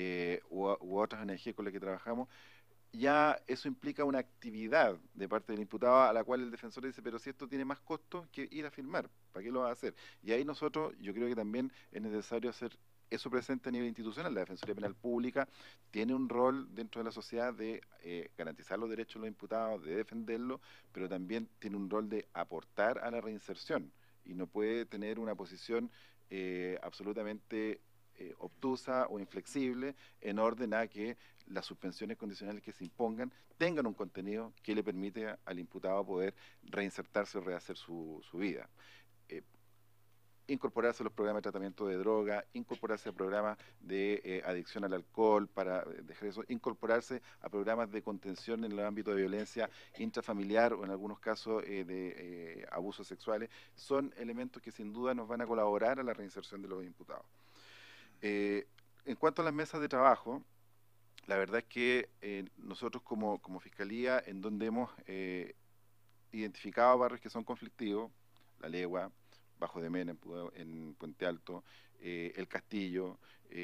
u otras ONG con las que trabajamos, ya eso implica una actividad de parte del imputado a la cual el defensor dice, pero si esto tiene más costo que ir a firmar, ¿para qué lo va a hacer? Y ahí nosotros, yo creo que también es necesario hacer eso presente a nivel institucional. La Defensoría Penal Pública tiene un rol dentro de la sociedad de garantizar los derechos de los imputados, de defenderlos, pero también tiene un rol de aportar a la reinserción y no puede tener una posición absolutamente obtusa o inflexible en orden a que las suspensiones condicionales que se impongan tengan un contenido que le permite al imputado poder reinsertarse o rehacer su vida. Incorporarse a los programas de tratamiento de droga, incorporarse a programas de adicción al alcohol para dejar eso, incorporarse a programas de contención en el ámbito de violencia intrafamiliar o en algunos casos de abusos sexuales, son elementos que sin duda nos van a colaborar a la reinserción de los imputados. En cuanto a las mesas de trabajo, la verdad es que nosotros como Fiscalía, en donde hemos identificado barrios que son conflictivos, La Legua, Bajo de Mena, en Puente Alto, El Castillo,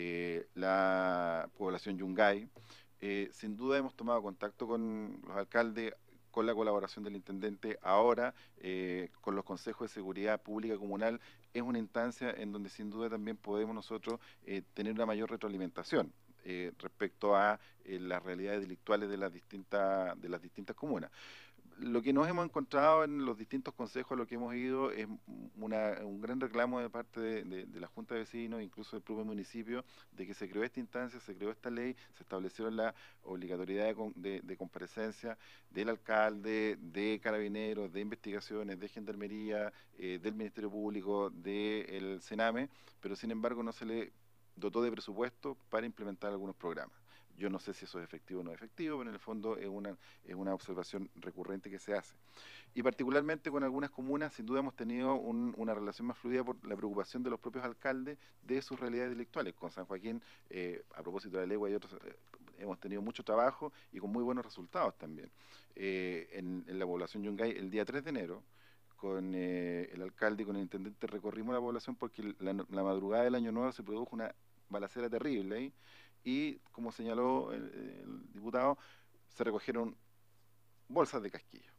la población Yungay, sin duda hemos tomado contacto con los alcaldes, con la colaboración del intendente, ahora con los consejos de seguridad pública comunal, es una instancia en donde sin duda también podemos nosotros tener una mayor retroalimentación respecto a las realidades delictuales de las distintas comunas. Lo que nos hemos encontrado en los distintos consejos a los que hemos ido es un gran reclamo de parte de la Junta de Vecinos, incluso del propio municipio, de que se creó esta instancia, se creó esta ley, se establecieron la obligatoriedad de comparecencia del alcalde, de carabineros, de investigaciones, de gendarmería, del Ministerio Público, del Sename, pero sin embargo no se le dotó de presupuesto para implementar algunos programas. Yo no sé si eso es efectivo o no es efectivo, pero en el fondo es una observación recurrente que se hace. Y particularmente con algunas comunas, sin duda hemos tenido una relación más fluida por la preocupación de los propios alcaldes de sus realidades delictuales. Con San Joaquín, a propósito de la Legua y otros, hemos tenido mucho trabajo y con muy buenos resultados también. En la población Yungay, el día 3 de enero, con el alcalde y con el intendente recorrimos la población porque la madrugada del Año Nuevo se produjo una balacera terrible ahí, y como señaló el diputado, se recogieron bolsas de casquillo.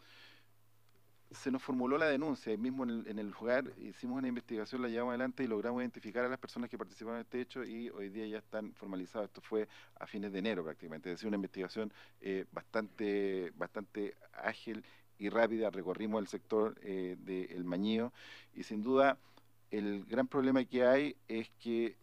Se nos formuló la denuncia y mismo en el lugar hicimos una investigación, la llevamos adelante y logramos identificar a las personas que participaron en este hecho y hoy día ya están formalizados. Esto fue a fines de enero prácticamente, es decir, una investigación bastante ágil y rápida. Recorrimos el sector del Mañío y sin duda el gran problema que hay es que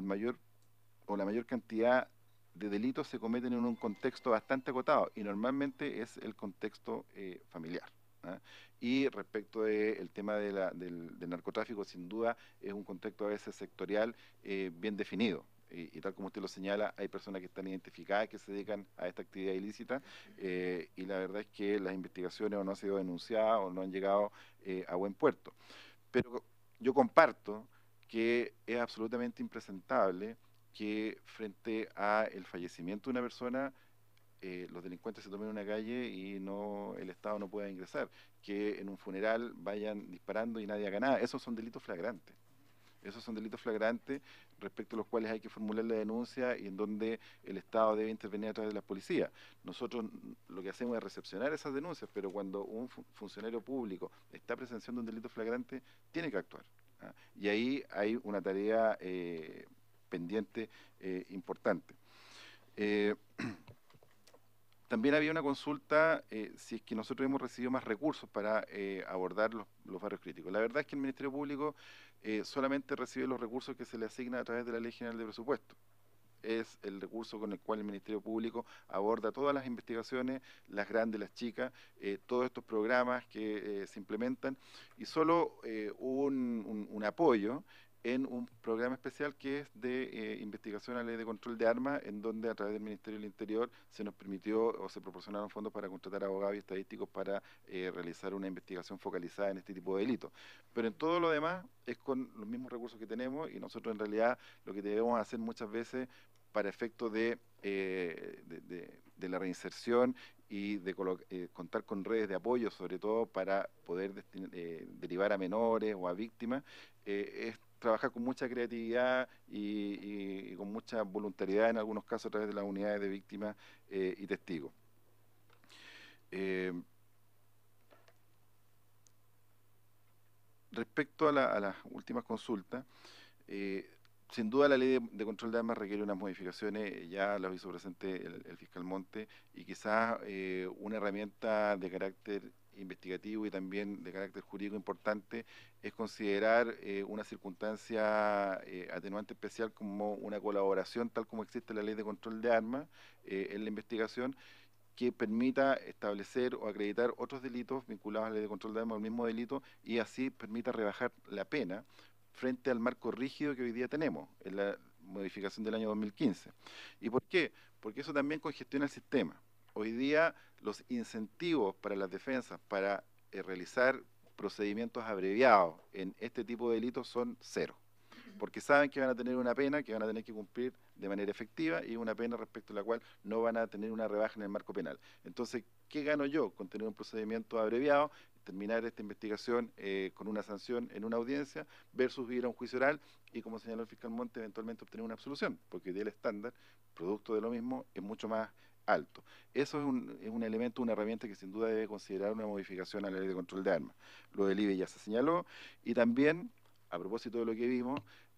la mayor cantidad de delitos se cometen en un contexto bastante acotado y normalmente es el contexto familiar. ¿Ah? Y respecto del tema del narcotráfico, sin duda es un contexto a veces sectorial bien definido. Y tal como usted lo señala, hay personas que están identificadas que se dedican a esta actividad ilícita y la verdad es que las investigaciones o no han sido denunciadas o no han llegado a buen puerto. Pero yo comparto que es absolutamente impresentable que frente a el fallecimiento de una persona los delincuentes se tomen una calle y el Estado no pueda ingresar, que en un funeral vayan disparando y nadie haga nada. Esos son delitos flagrantes. Esos son delitos flagrantes respecto a los cuales hay que formular la denuncia y en donde el Estado debe intervenir a través de la policía. Nosotros lo que hacemos es recepcionar esas denuncias, pero cuando un funcionario público está presenciando un delito flagrante, tiene que actuar. ¿Ah? Y ahí hay una tarea pendiente importante. También había una consulta si es que nosotros hemos recibido más recursos para abordar los barrios críticos. La verdad es que el Ministerio Público solamente recibe los recursos que se le asignan a través de la Ley General de Presupuesto. Es el recurso con el cual el Ministerio Público aborda todas las investigaciones, las grandes, las chicas, todos estos programas que se implementan, y solo hubo un apoyo en un programa especial que es de investigación a la ley de control de armas, en donde a través del Ministerio del Interior se nos permitió o se proporcionaron fondos para contratar abogados y estadísticos para realizar una investigación focalizada en este tipo de delitos. Pero en todo lo demás es con los mismos recursos que tenemos, y nosotros en realidad lo que debemos hacer muchas veces para efectos de la reinserción y de contar con redes de apoyo, sobre todo para poder derivar a menores o a víctimas, es trabajar con mucha creatividad y con mucha voluntariedad, en algunos casos a través de las unidades de víctimas y testigos. Respecto a las últimas consultas, sin duda la ley de control de armas requiere unas modificaciones, ya las hizo presente el fiscal Monte, y quizás una herramienta de carácter investigativo y también de carácter jurídico importante es considerar una circunstancia atenuante especial como una colaboración, tal como existe la ley de control de armas en la investigación, que permita establecer o acreditar otros delitos vinculados a la ley de control de armas o el mismo delito, y así permita rebajar la pena frente al marco rígido que hoy día tenemos en la modificación del año 2015. ¿Y por qué? Porque eso también congestiona el sistema. Hoy día los incentivos para las defensas para realizar procedimientos abreviados en este tipo de delitos son cero, porque saben que van a tener una pena que van a tener que cumplir de manera efectiva, y una pena respecto a la cual no van a tener una rebaja en el marco penal. Entonces, ¿qué gano yo con tener un procedimiento abreviado, terminar esta investigación con una sanción en una audiencia, versus ir a un juicio oral y, como señaló el fiscal Monte, eventualmente obtener una absolución? Porque hoy día el estándar, producto de lo mismo, es mucho más alto. Eso es un elemento, una herramienta que sin duda debe considerar una modificación a la ley de control de armas. Lo del IBE ya se señaló, y también, a propósito de lo que vimos,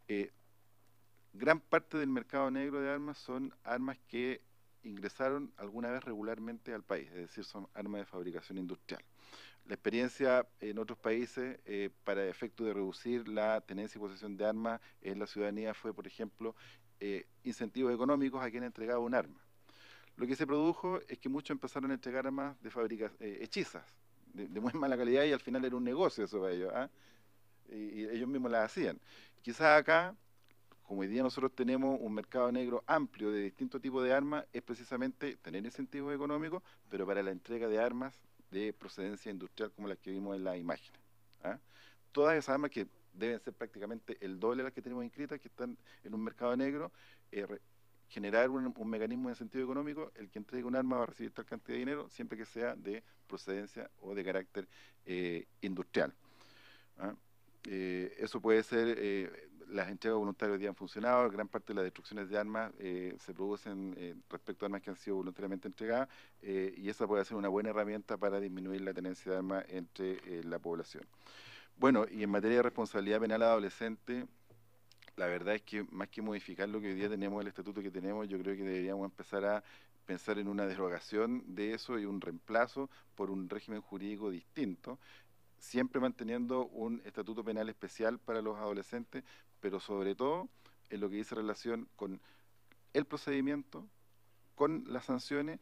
gran parte del mercado negro de armas son armas que ingresaron alguna vez regularmente al país, es decir, son armas de fabricación industrial. La experiencia en otros países para efecto de reducir la tenencia y posesión de armas en la ciudadanía fue, por ejemplo, incentivos económicos a quien entregaba un arma. Lo que se produjo es que muchos empezaron a entregar armas de hechizas, de muy mala calidad, y al final era un negocio eso para ellos, ¿ah? Y ellos mismos las hacían. Quizás acá, como hoy día nosotros tenemos un mercado negro amplio de distintos tipos de armas, es precisamente tener incentivos económicos, pero para la entrega de armas de procedencia industrial como las que vimos en las imágenes, ¿ah? Todas esas armas que deben ser prácticamente el doble de las que tenemos inscritas, que están en un mercado negro, generar un mecanismo de incentivo económico. El que entregue un arma va a recibir tal cantidad de dinero, siempre que sea de procedencia o de carácter industrial, ¿ah? Eso puede ser, las entregas voluntarias hoy día han funcionado, gran parte de las destrucciones de armas se producen respecto a armas que han sido voluntariamente entregadas, y esa puede ser una buena herramienta para disminuir la tenencia de armas entre la población. Bueno, y en materia de responsabilidad penal adolescente, la verdad es que más que modificar lo que hoy día tenemos, el estatuto que tenemos, yo creo que deberíamos empezar a pensar en una derogación de eso y un reemplazo por un régimen jurídico distinto, siempre manteniendo un estatuto penal especial para los adolescentes, pero sobre todo en lo que dice relación con el procedimiento, con las sanciones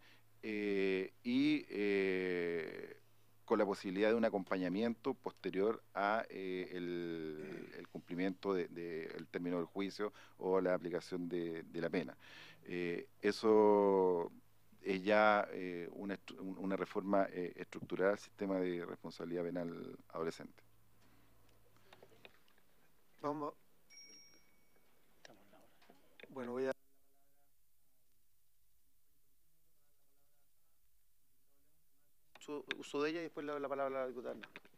y con la posibilidad de un acompañamiento posterior a el cumplimiento del término del juicio o la aplicación de la pena. Eso es ya una reforma estructural al sistema de responsabilidad penal adolescente. Vamos. Bueno, voy a... uso de ella y después le doy la palabra a la diputada.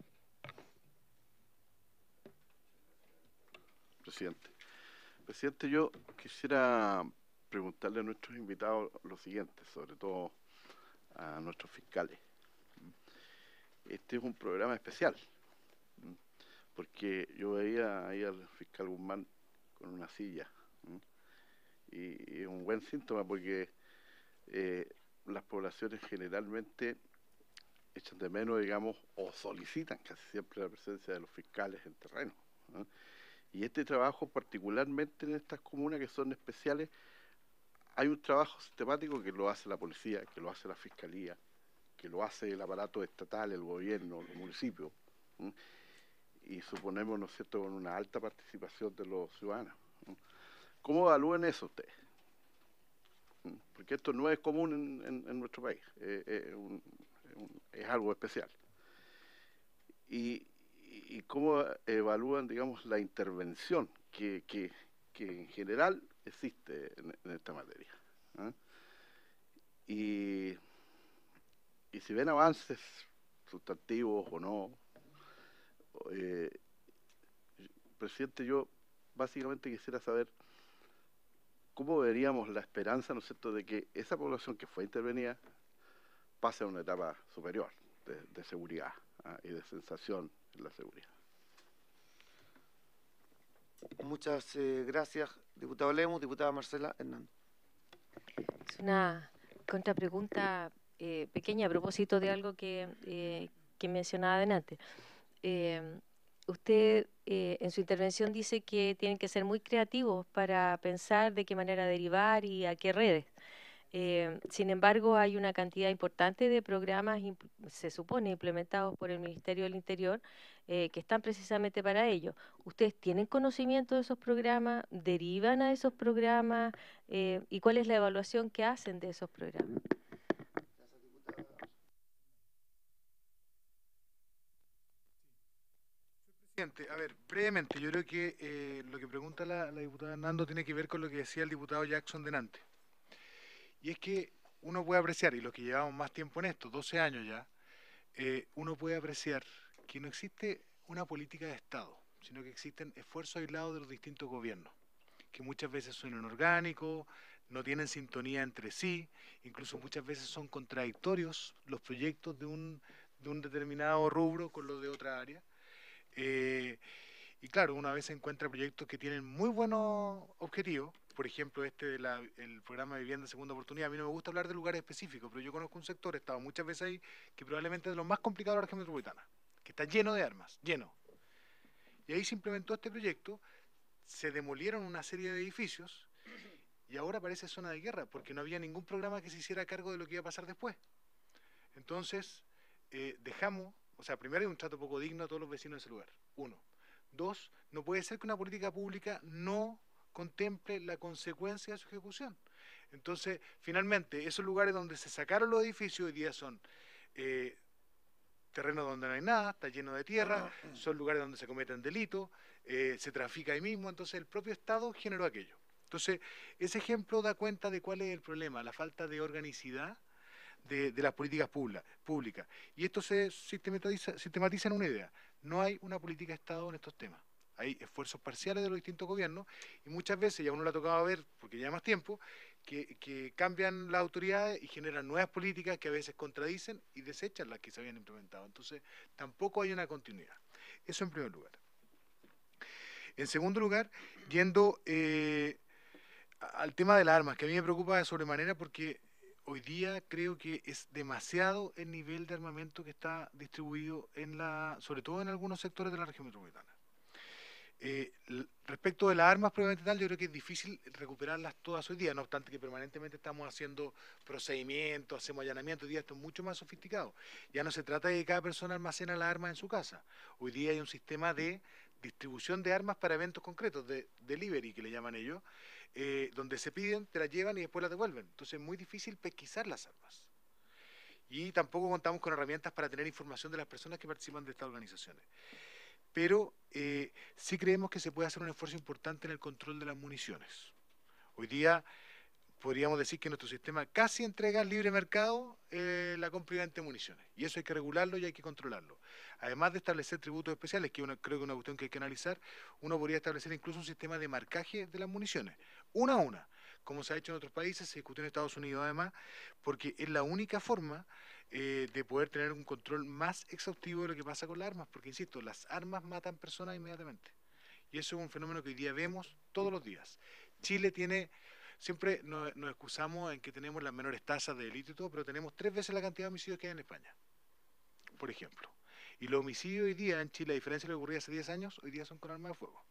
Presidente, yo quisiera preguntarle a nuestros invitados lo siguiente, sobre todo a nuestros fiscales. Este es un programa especial, porque yo veía ahí al fiscal Guzmán con una silla, y es un buen síntoma, porque las poblaciones generalmente echan de menos, digamos, o solicitan casi siempre la presencia de los fiscales en terreno, ¿no? Y este trabajo, particularmente en estas comunas que son especiales, hay un trabajo sistemático que lo hace la policía, que lo hace la fiscalía, que lo hace el aparato estatal, el gobierno, los municipios, ¿no? Y suponemos, ¿no es cierto?, con una alta participación de los ciudadanos, ¿no? ¿Cómo evalúan eso ustedes? Porque esto no es común en nuestro país, es algo especial. Y cómo evalúan, digamos, la intervención que en general existe en esta materia, ¿eh? Y si ven avances sustantivos o no. Presidente, yo básicamente quisiera saber cómo veríamos la esperanza, ¿no es cierto?, de que esa población que fue intervenida pase a una etapa superior de seguridad, ¿ah?, y de sensación en la seguridad. Muchas gracias, diputado Lemus. Diputada Marcela Hernández. Es una contrapregunta pequeña a propósito de algo que mencionaba adelante. Usted en su intervención dice que tienen que ser muy creativos para pensar de qué manera derivar y a qué redes. Sin embargo, hay una cantidad importante de programas, se supone, implementados por el Ministerio del Interior, que están precisamente para ello. ¿Ustedes tienen conocimiento de esos programas? ¿Derivan a esos programas? ¿Y cuál es la evaluación que hacen de esos programas? Presidente, a ver, brevemente, yo creo que lo que pregunta la diputada Hernando tiene que ver con lo que decía el diputado Jackson delante. Y es que uno puede apreciar, y los que llevamos más tiempo en esto, 12 años ya, uno puede apreciar que no existe una política de Estado, sino que existen esfuerzos aislados de los distintos gobiernos, que muchas veces son inorgánicos, no tienen sintonía entre sí, incluso muchas veces son contradictorios los proyectos de un determinado rubro con los de otra área. Y claro, una vez encuentra proyectos que tienen muy buenos objetivos, por ejemplo el programa de vivienda segunda oportunidad. A mí no me gusta hablar de lugares específicos, pero yo conozco un sector, he estado muchas veces ahí, que probablemente es de los más complicados de la región metropolitana, que está lleno de armas, lleno. Y ahí se implementó este proyecto, se demolieron una serie de edificios y ahora parece zona de guerra, porque no había ningún programa que se hiciera cargo de lo que iba a pasar después. Entonces, dejamos, o sea, primero hay un trato poco digno a todos los vecinos de ese lugar, uno. Dos, no puede ser que una política pública no contemple la consecuencia de su ejecución. Entonces, finalmente, esos lugares donde se sacaron los edificios hoy día son terrenos donde no hay nada, está lleno de tierra, son lugares donde se cometen delitos, se trafica ahí mismo, entonces el propio Estado generó aquello. Entonces, ese ejemplo da cuenta de cuál es el problema, la falta de organicidad de las políticas públicas. Y esto se sistematiza en una idea. No hay una política de Estado en estos temas. Hay esfuerzos parciales de los distintos gobiernos y muchas veces, ya uno le ha tocado ver, porque lleva más tiempo, que cambian las autoridades y generan nuevas políticas que a veces contradicen y desechan las que se habían implementado. Entonces, tampoco hay una continuidad. Eso en primer lugar. En segundo lugar, yendo al tema de las armas, que a mí me preocupa de sobremanera porque hoy día creo que es demasiado el nivel de armamento que está distribuido sobre todo en algunos sectores de la región metropolitana. Respecto de las armas propiamente tal, yo creo que es difícil recuperarlas todas hoy día, no obstante que permanentemente estamos haciendo procedimientos, hacemos allanamientos. Hoy día esto es mucho más sofisticado. Ya no se trata de que cada persona almacena las armas en su casa. Hoy día hay un sistema de distribución de armas para eventos concretos, de delivery que le llaman ellos, donde se piden, te las llevan y después las devuelven. Entonces es muy difícil pesquisar las armas. Y tampoco contamos con herramientas para tener información de las personas que participan de estas organizaciones. Pero sí creemos que se puede hacer un esfuerzo importante en el control de las municiones. Hoy día podríamos decir que nuestro sistema casi entrega al libre mercado la compra y venta de municiones. Y eso hay que regularlo y hay que controlarlo. Además de establecer tributos especiales, que creo que es una cuestión que hay que analizar, uno podría establecer incluso un sistema de marcaje de las municiones, una a una, como se ha hecho en otros países, se discutió en Estados Unidos además, porque es la única forma de poder tener un control más exhaustivo de lo que pasa con las armas, porque insisto, las armas matan personas inmediatamente. Y eso es un fenómeno que hoy día vemos todos los días. Chile tiene Siempre nos excusamos en que tenemos las menores tasas de delito y todo, pero tenemos 3 veces la cantidad de homicidios que hay en España, por ejemplo. Y los homicidios hoy día en Chile, a diferencia de lo que ocurría hace 10 años, hoy día son con armas de fuego.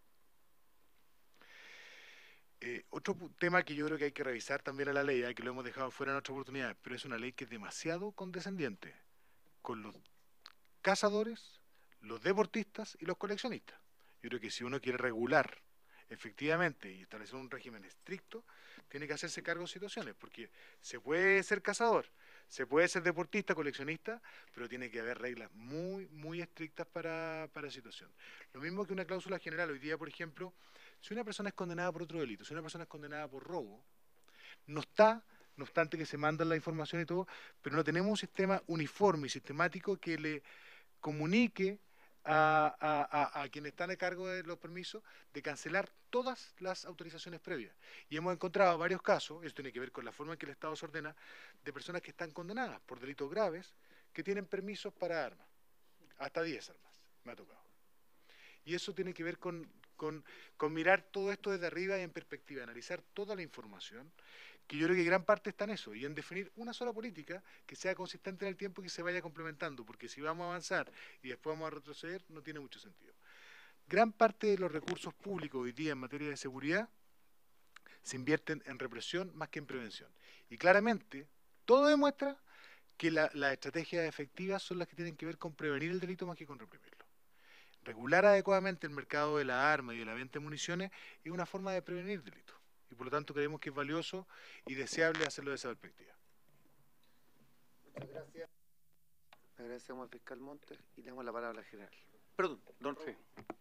Otro tema que yo creo que hay que revisar también a la ley, que lo hemos dejado fuera en otras oportunidades, pero es una ley que es demasiado condescendiente con los cazadores, los deportistas y los coleccionistas. Yo creo que si uno quiere regular efectivamente y establecer un régimen estricto, tiene que hacerse cargo de situaciones, porque se puede ser cazador, se puede ser deportista, coleccionista, pero tiene que haber reglas muy, muy estrictas para la situación. Lo mismo que una cláusula general. Hoy día, por ejemplo, si una persona es condenada por otro delito, si una persona es condenada por robo, no obstante que se mandan la información y todo, pero no tenemos un sistema uniforme y sistemático que le comunique a quienes están a cargo de los permisos de cancelar todas las autorizaciones previas. Y hemos encontrado varios casos, esto tiene que ver con la forma en que el Estado se ordena, de personas que están condenadas por delitos graves que tienen permisos para armas, hasta 10 armas, me ha tocado. Y eso tiene que ver con mirar todo esto desde arriba y en perspectiva, analizar toda la información, que yo creo que gran parte está en eso, y en definir una sola política que sea consistente en el tiempo y que se vaya complementando, porque si vamos a avanzar y después vamos a retroceder, no tiene mucho sentido. Gran parte de los recursos públicos hoy día en materia de seguridad se invierten en represión más que en prevención. Y claramente, todo demuestra que las estrategias efectivas son las que tienen que ver con prevenir el delito más que con reprimirlo. Regular adecuadamente el mercado de la arma y de la venta de municiones es una forma de prevenir delitos. Y por lo tanto creemos que es valioso y deseable hacerlo de esa perspectiva. Muchas gracias. Le agradecemos al fiscal Montes y le damos la palabra al general. Perdón, don Sí.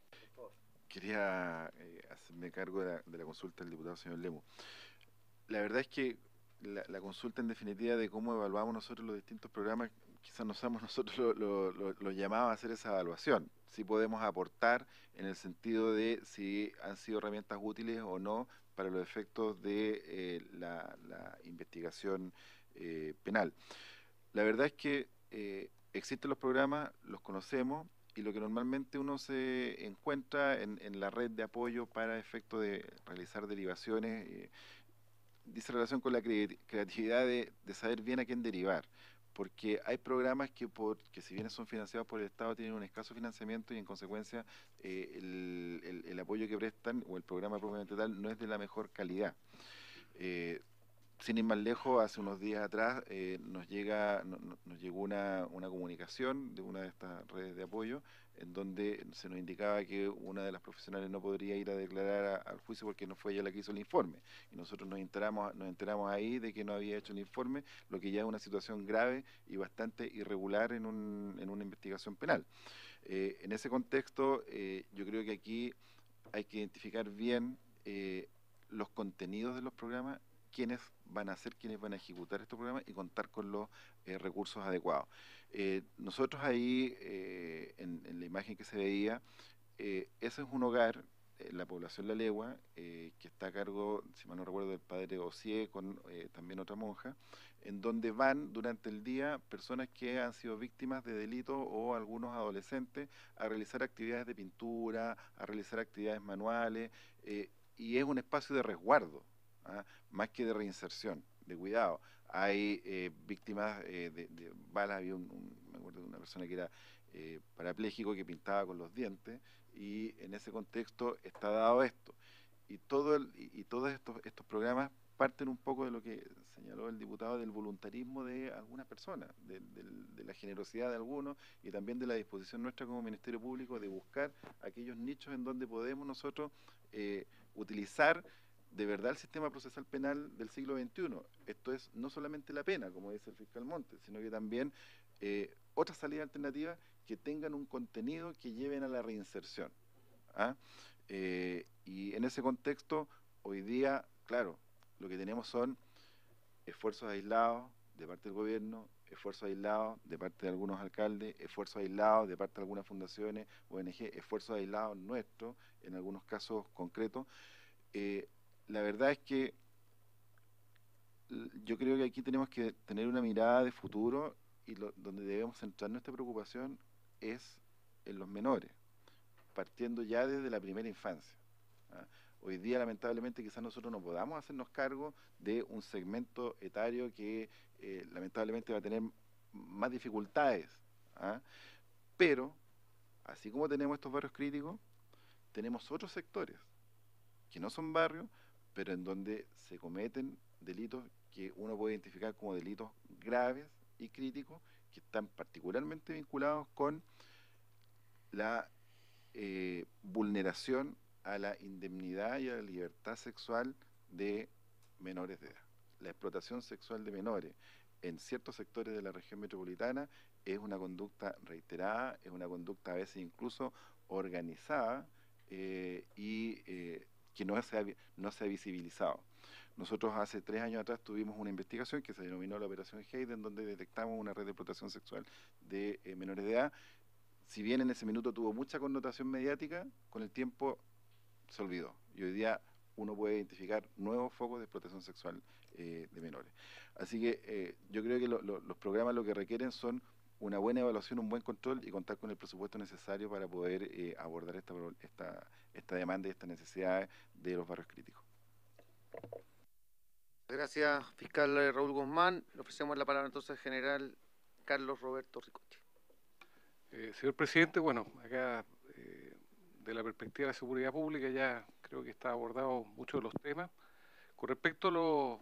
Quería hacerme cargo de la consulta del diputado señor Lemos. La verdad es que la consulta en definitiva de cómo evaluamos nosotros los distintos programas, quizás no seamos nosotros los llamados a hacer esa evaluación. Sí podemos aportar en el sentido de si han sido herramientas útiles o no para los efectos de la investigación penal. La verdad es que existen los programas, los conocemos, y lo que normalmente uno se encuentra en la red de apoyo para efectos de realizar derivaciones, dice relación con la creatividad de saber bien a quién derivar, porque hay programas que si bien son financiados por el Estado tienen un escaso financiamiento y en consecuencia el apoyo que prestan o el programa propiamente tal no es de la mejor calidad. Sin ir más lejos, hace unos días atrás nos llegó una comunicación de una de estas redes de apoyo en donde se nos indicaba que una de las profesionales no podría ir a declarar al juicio porque no fue ella la que hizo el informe. Y nosotros nos enteramos ahí de que no había hecho el informe, lo que ya es una situación grave y bastante irregular en una investigación penal. En ese contexto, yo creo que aquí hay que identificar bien los contenidos de los programas, quiénes van a ejecutar estos programas y contar con los recursos adecuados. Nosotros ahí, en la imagen que se veía, ese es un hogar, la población La Legua, que está a cargo, si mal no recuerdo, del padre Osié, con también otra monja, en donde van durante el día personas que han sido víctimas de delitos o algunos adolescentes a realizar actividades de pintura, a realizar actividades manuales, y es un espacio de resguardo, más que de reinserción, de cuidado. Hay víctimas de balas, había me acuerdo de una persona que era parapléjico que pintaba con los dientes, y en ese contexto está dado esto. Y todos estos programas parten un poco de lo que señaló el diputado, del voluntarismo de algunas personas, de la generosidad de algunos y también de la disposición nuestra como Ministerio Público de buscar aquellos nichos en donde podemos nosotros utilizar de verdad el sistema procesal penal del siglo XXI. Esto es no solamente la pena, como dice el fiscal Montes, sino que también otras salidas alternativas que tengan un contenido que lleven a la reinserción. Y en ese contexto, hoy día, claro, lo que tenemos son esfuerzos aislados de parte del gobierno, esfuerzos aislados de parte de algunos alcaldes, esfuerzos aislados de parte de algunas fundaciones, ONG, esfuerzos aislados nuestros, en algunos casos concretos. La verdad es que yo creo que aquí tenemos que tener una mirada de futuro y donde debemos centrar nuestra preocupación es en los menores, partiendo ya desde la primera infancia. Hoy día, lamentablemente, quizás nosotros no podamos hacernos cargo de un segmento etario que lamentablemente va a tener más dificultades, ¿ah? Pero, así como tenemos estos barrios críticos, tenemos otros sectores que no son barrios, pero en donde se cometen delitos que uno puede identificar como delitos graves y críticos, que están particularmente vinculados con la vulneración a la indemnidad y a la libertad sexual de menores de edad. La explotación sexual de menores en ciertos sectores de la región metropolitana es una conducta reiterada, es una conducta a veces incluso organizada y que no se ha visibilizado. Nosotros hace 3 años atrás tuvimos una investigación que se denominó la Operación Hayden, en donde detectamos una red de explotación sexual de menores de edad. Si bien en ese minuto tuvo mucha connotación mediática, con el tiempo se olvidó. Y hoy día uno puede identificar nuevos focos de explotación sexual de menores. Así que yo creo que los programas lo que requieren son una buena evaluación, un buen control y contar con el presupuesto necesario para poder abordar esta demanda y estas necesidades de los barrios críticos. Gracias, fiscal Raúl Guzmán. Le ofrecemos la palabra entonces al general Carlos Roberto Ricotti. Señor presidente, bueno, acá de la perspectiva de la seguridad pública ya creo que está abordado muchos de los temas. Con respecto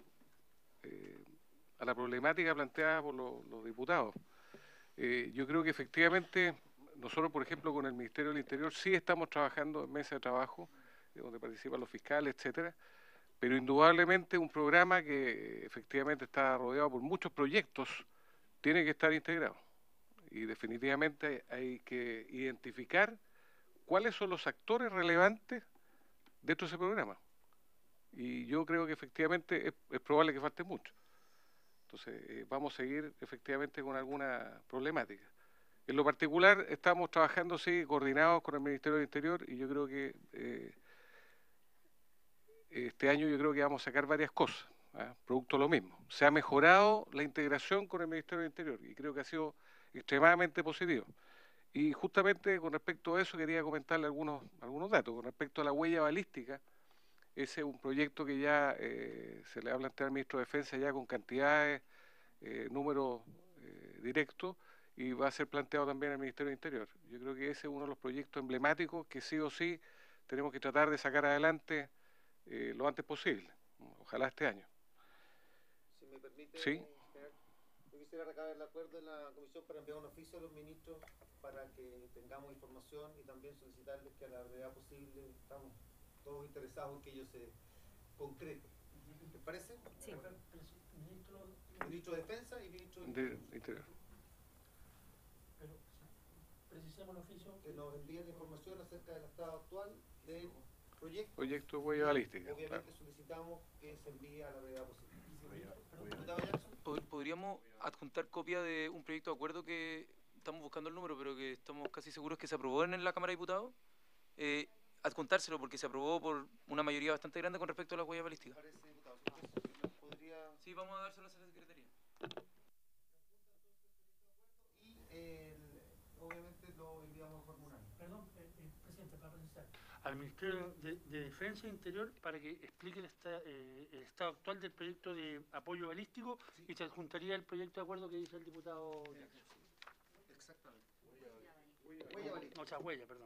a la problemática planteada por los diputados, yo creo que efectivamente nosotros, por ejemplo, con el Ministerio del Interior sí estamos trabajando en mesa de trabajo, donde participan los fiscales, etcétera, pero indudablemente un programa que efectivamente está rodeado por muchos proyectos tiene que estar integrado. Y definitivamente hay que identificar cuáles son los actores relevantes dentro de ese programa. Y yo creo que efectivamente es probable que falte mucho. Entonces vamos a seguir efectivamente con alguna problemática. En lo particular estamos trabajando, sí, coordinados con el Ministerio del Interior y yo creo que este año yo creo que vamos a sacar varias cosas, producto de lo mismo. Se ha mejorado la integración con el Ministerio del Interior y creo que ha sido extremadamente positivo. Y justamente con respecto a eso quería comentarle algunos datos. Con respecto a la huella balística, ese es un proyecto que ya se le ha planteado al Ministro de Defensa ya con cantidades, números directos, y va a ser planteado también al Ministerio del Interior. Yo creo que ese es uno de los proyectos emblemáticos que sí o sí tenemos que tratar de sacar adelante lo antes posible. Ojalá este año. Si me permite, sí. Yo quisiera recabar el acuerdo de la comisión para enviar un oficio a los ministros para que tengamos información y también solicitarles que a la brevedad posible estamos todos interesados en que ello se concrete. ¿Les parece? Sí. Ministro de Defensa y Ministro de Interior. Pero precisemos el oficio. Que nos envíen información acerca del estado actual del proyecto. Proyecto de huella balística. Obviamente solicitamos que se envíe a la brevedad posible. ¿Podríamos adjuntar copia de un proyecto de acuerdo que estamos buscando el número, pero que estamos casi seguros que se aprobó en la Cámara de Diputados? Adjuntárselo porque se aprobó por una mayoría bastante grande con respecto a la huella balística. Sí, vamos a dárselo a esa secretaría. Y obviamente lo enviamos a formular. Perdón, presidente, para precisar. Al Ministerio de Defensa e Interior para que explique el estado actual del proyecto de apoyo balístico y se adjuntaría el proyecto de acuerdo que dice el diputado Jackson. Exactamente. Huella balística. O sea, huella, perdón.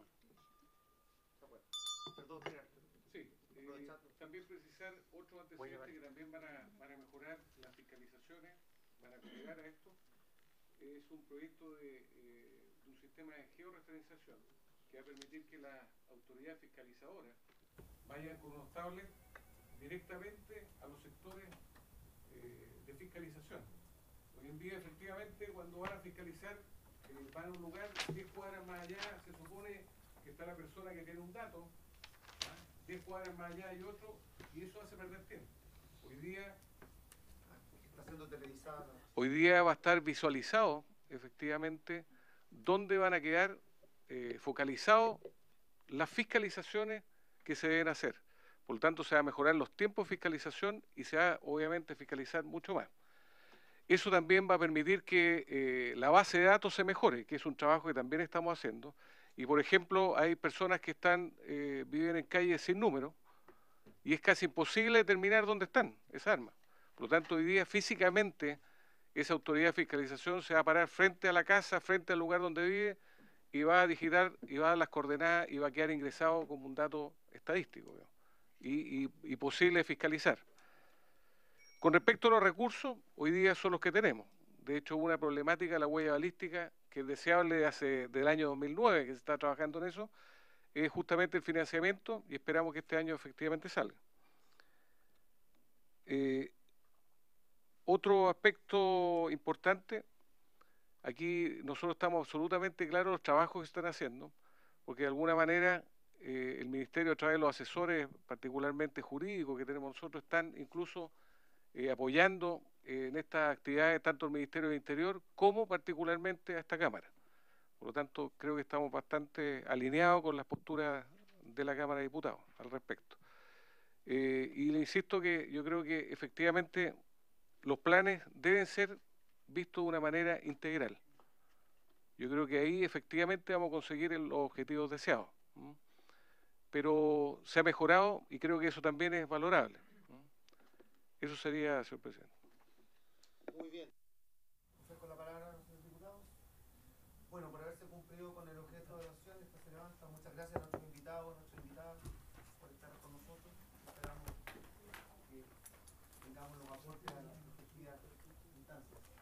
Perdón, sí, también precisar otros antecedentes que también van a mejorar las fiscalizaciones, van a agregar a esto. Es un proyecto de un sistema de georreferenciación que va a permitir que las autoridades fiscalizadoras vayan con unos tablets directamente a los sectores de fiscalización. Hoy en día, efectivamente, cuando van a fiscalizar, van a un lugar 10 cuadras más allá, se supone que está la persona que tiene un dato, 10 cuadras más allá hay otro, y eso hace perder tiempo. Hoy día está siendo televisada. Hoy día va a estar visualizado, efectivamente, dónde van a quedar focalizados las fiscalizaciones que se deben hacer. Por lo tanto, se va a mejorar los tiempos de fiscalización y se va, obviamente, a fiscalizar mucho más. Eso también va a permitir que la base de datos se mejore, que es un trabajo que también estamos haciendo. Y, por ejemplo, hay personas que viven en calles sin número, y es casi imposible determinar dónde están esas armas. Por lo tanto, hoy día físicamente esa autoridad de fiscalización se va a parar frente a la casa, frente al lugar donde vive, y va a digitar, y va a dar las coordenadas, y va a quedar ingresado como un dato estadístico, digamos, y posible de fiscalizar. Con respecto a los recursos, hoy día son los que tenemos. De hecho, hubo una problemática de la huella balística que es deseable del año 2009, que se está trabajando en eso, es justamente el financiamiento, y esperamos que este año efectivamente salga. Otro aspecto importante, aquí nosotros estamos absolutamente claros de los trabajos que se están haciendo, porque de alguna manera el Ministerio, a través de los asesores, particularmente jurídicos que tenemos nosotros, están incluso apoyando en estas actividades tanto el Ministerio del Interior como particularmente a esta Cámara. Por lo tanto, creo que estamos bastante alineados con las posturas de la Cámara de Diputados al respecto. Y le insisto que yo creo que efectivamente los planes deben ser vistos de una manera integral. Yo creo que ahí efectivamente vamos a conseguir los objetivos deseados. Pero se ha mejorado y creo que eso también es valorable. Eso sería, señor presidente. Muy bien. Con la palabra, señor diputado. Bueno, por haberse cumplido con el objeto de la sesión, esta se levanta. Muchas gracias a nuestros invitados, a nuestras invitadas por estar con nosotros. Esperamos que tengamos los aportes a las respectivas instancias.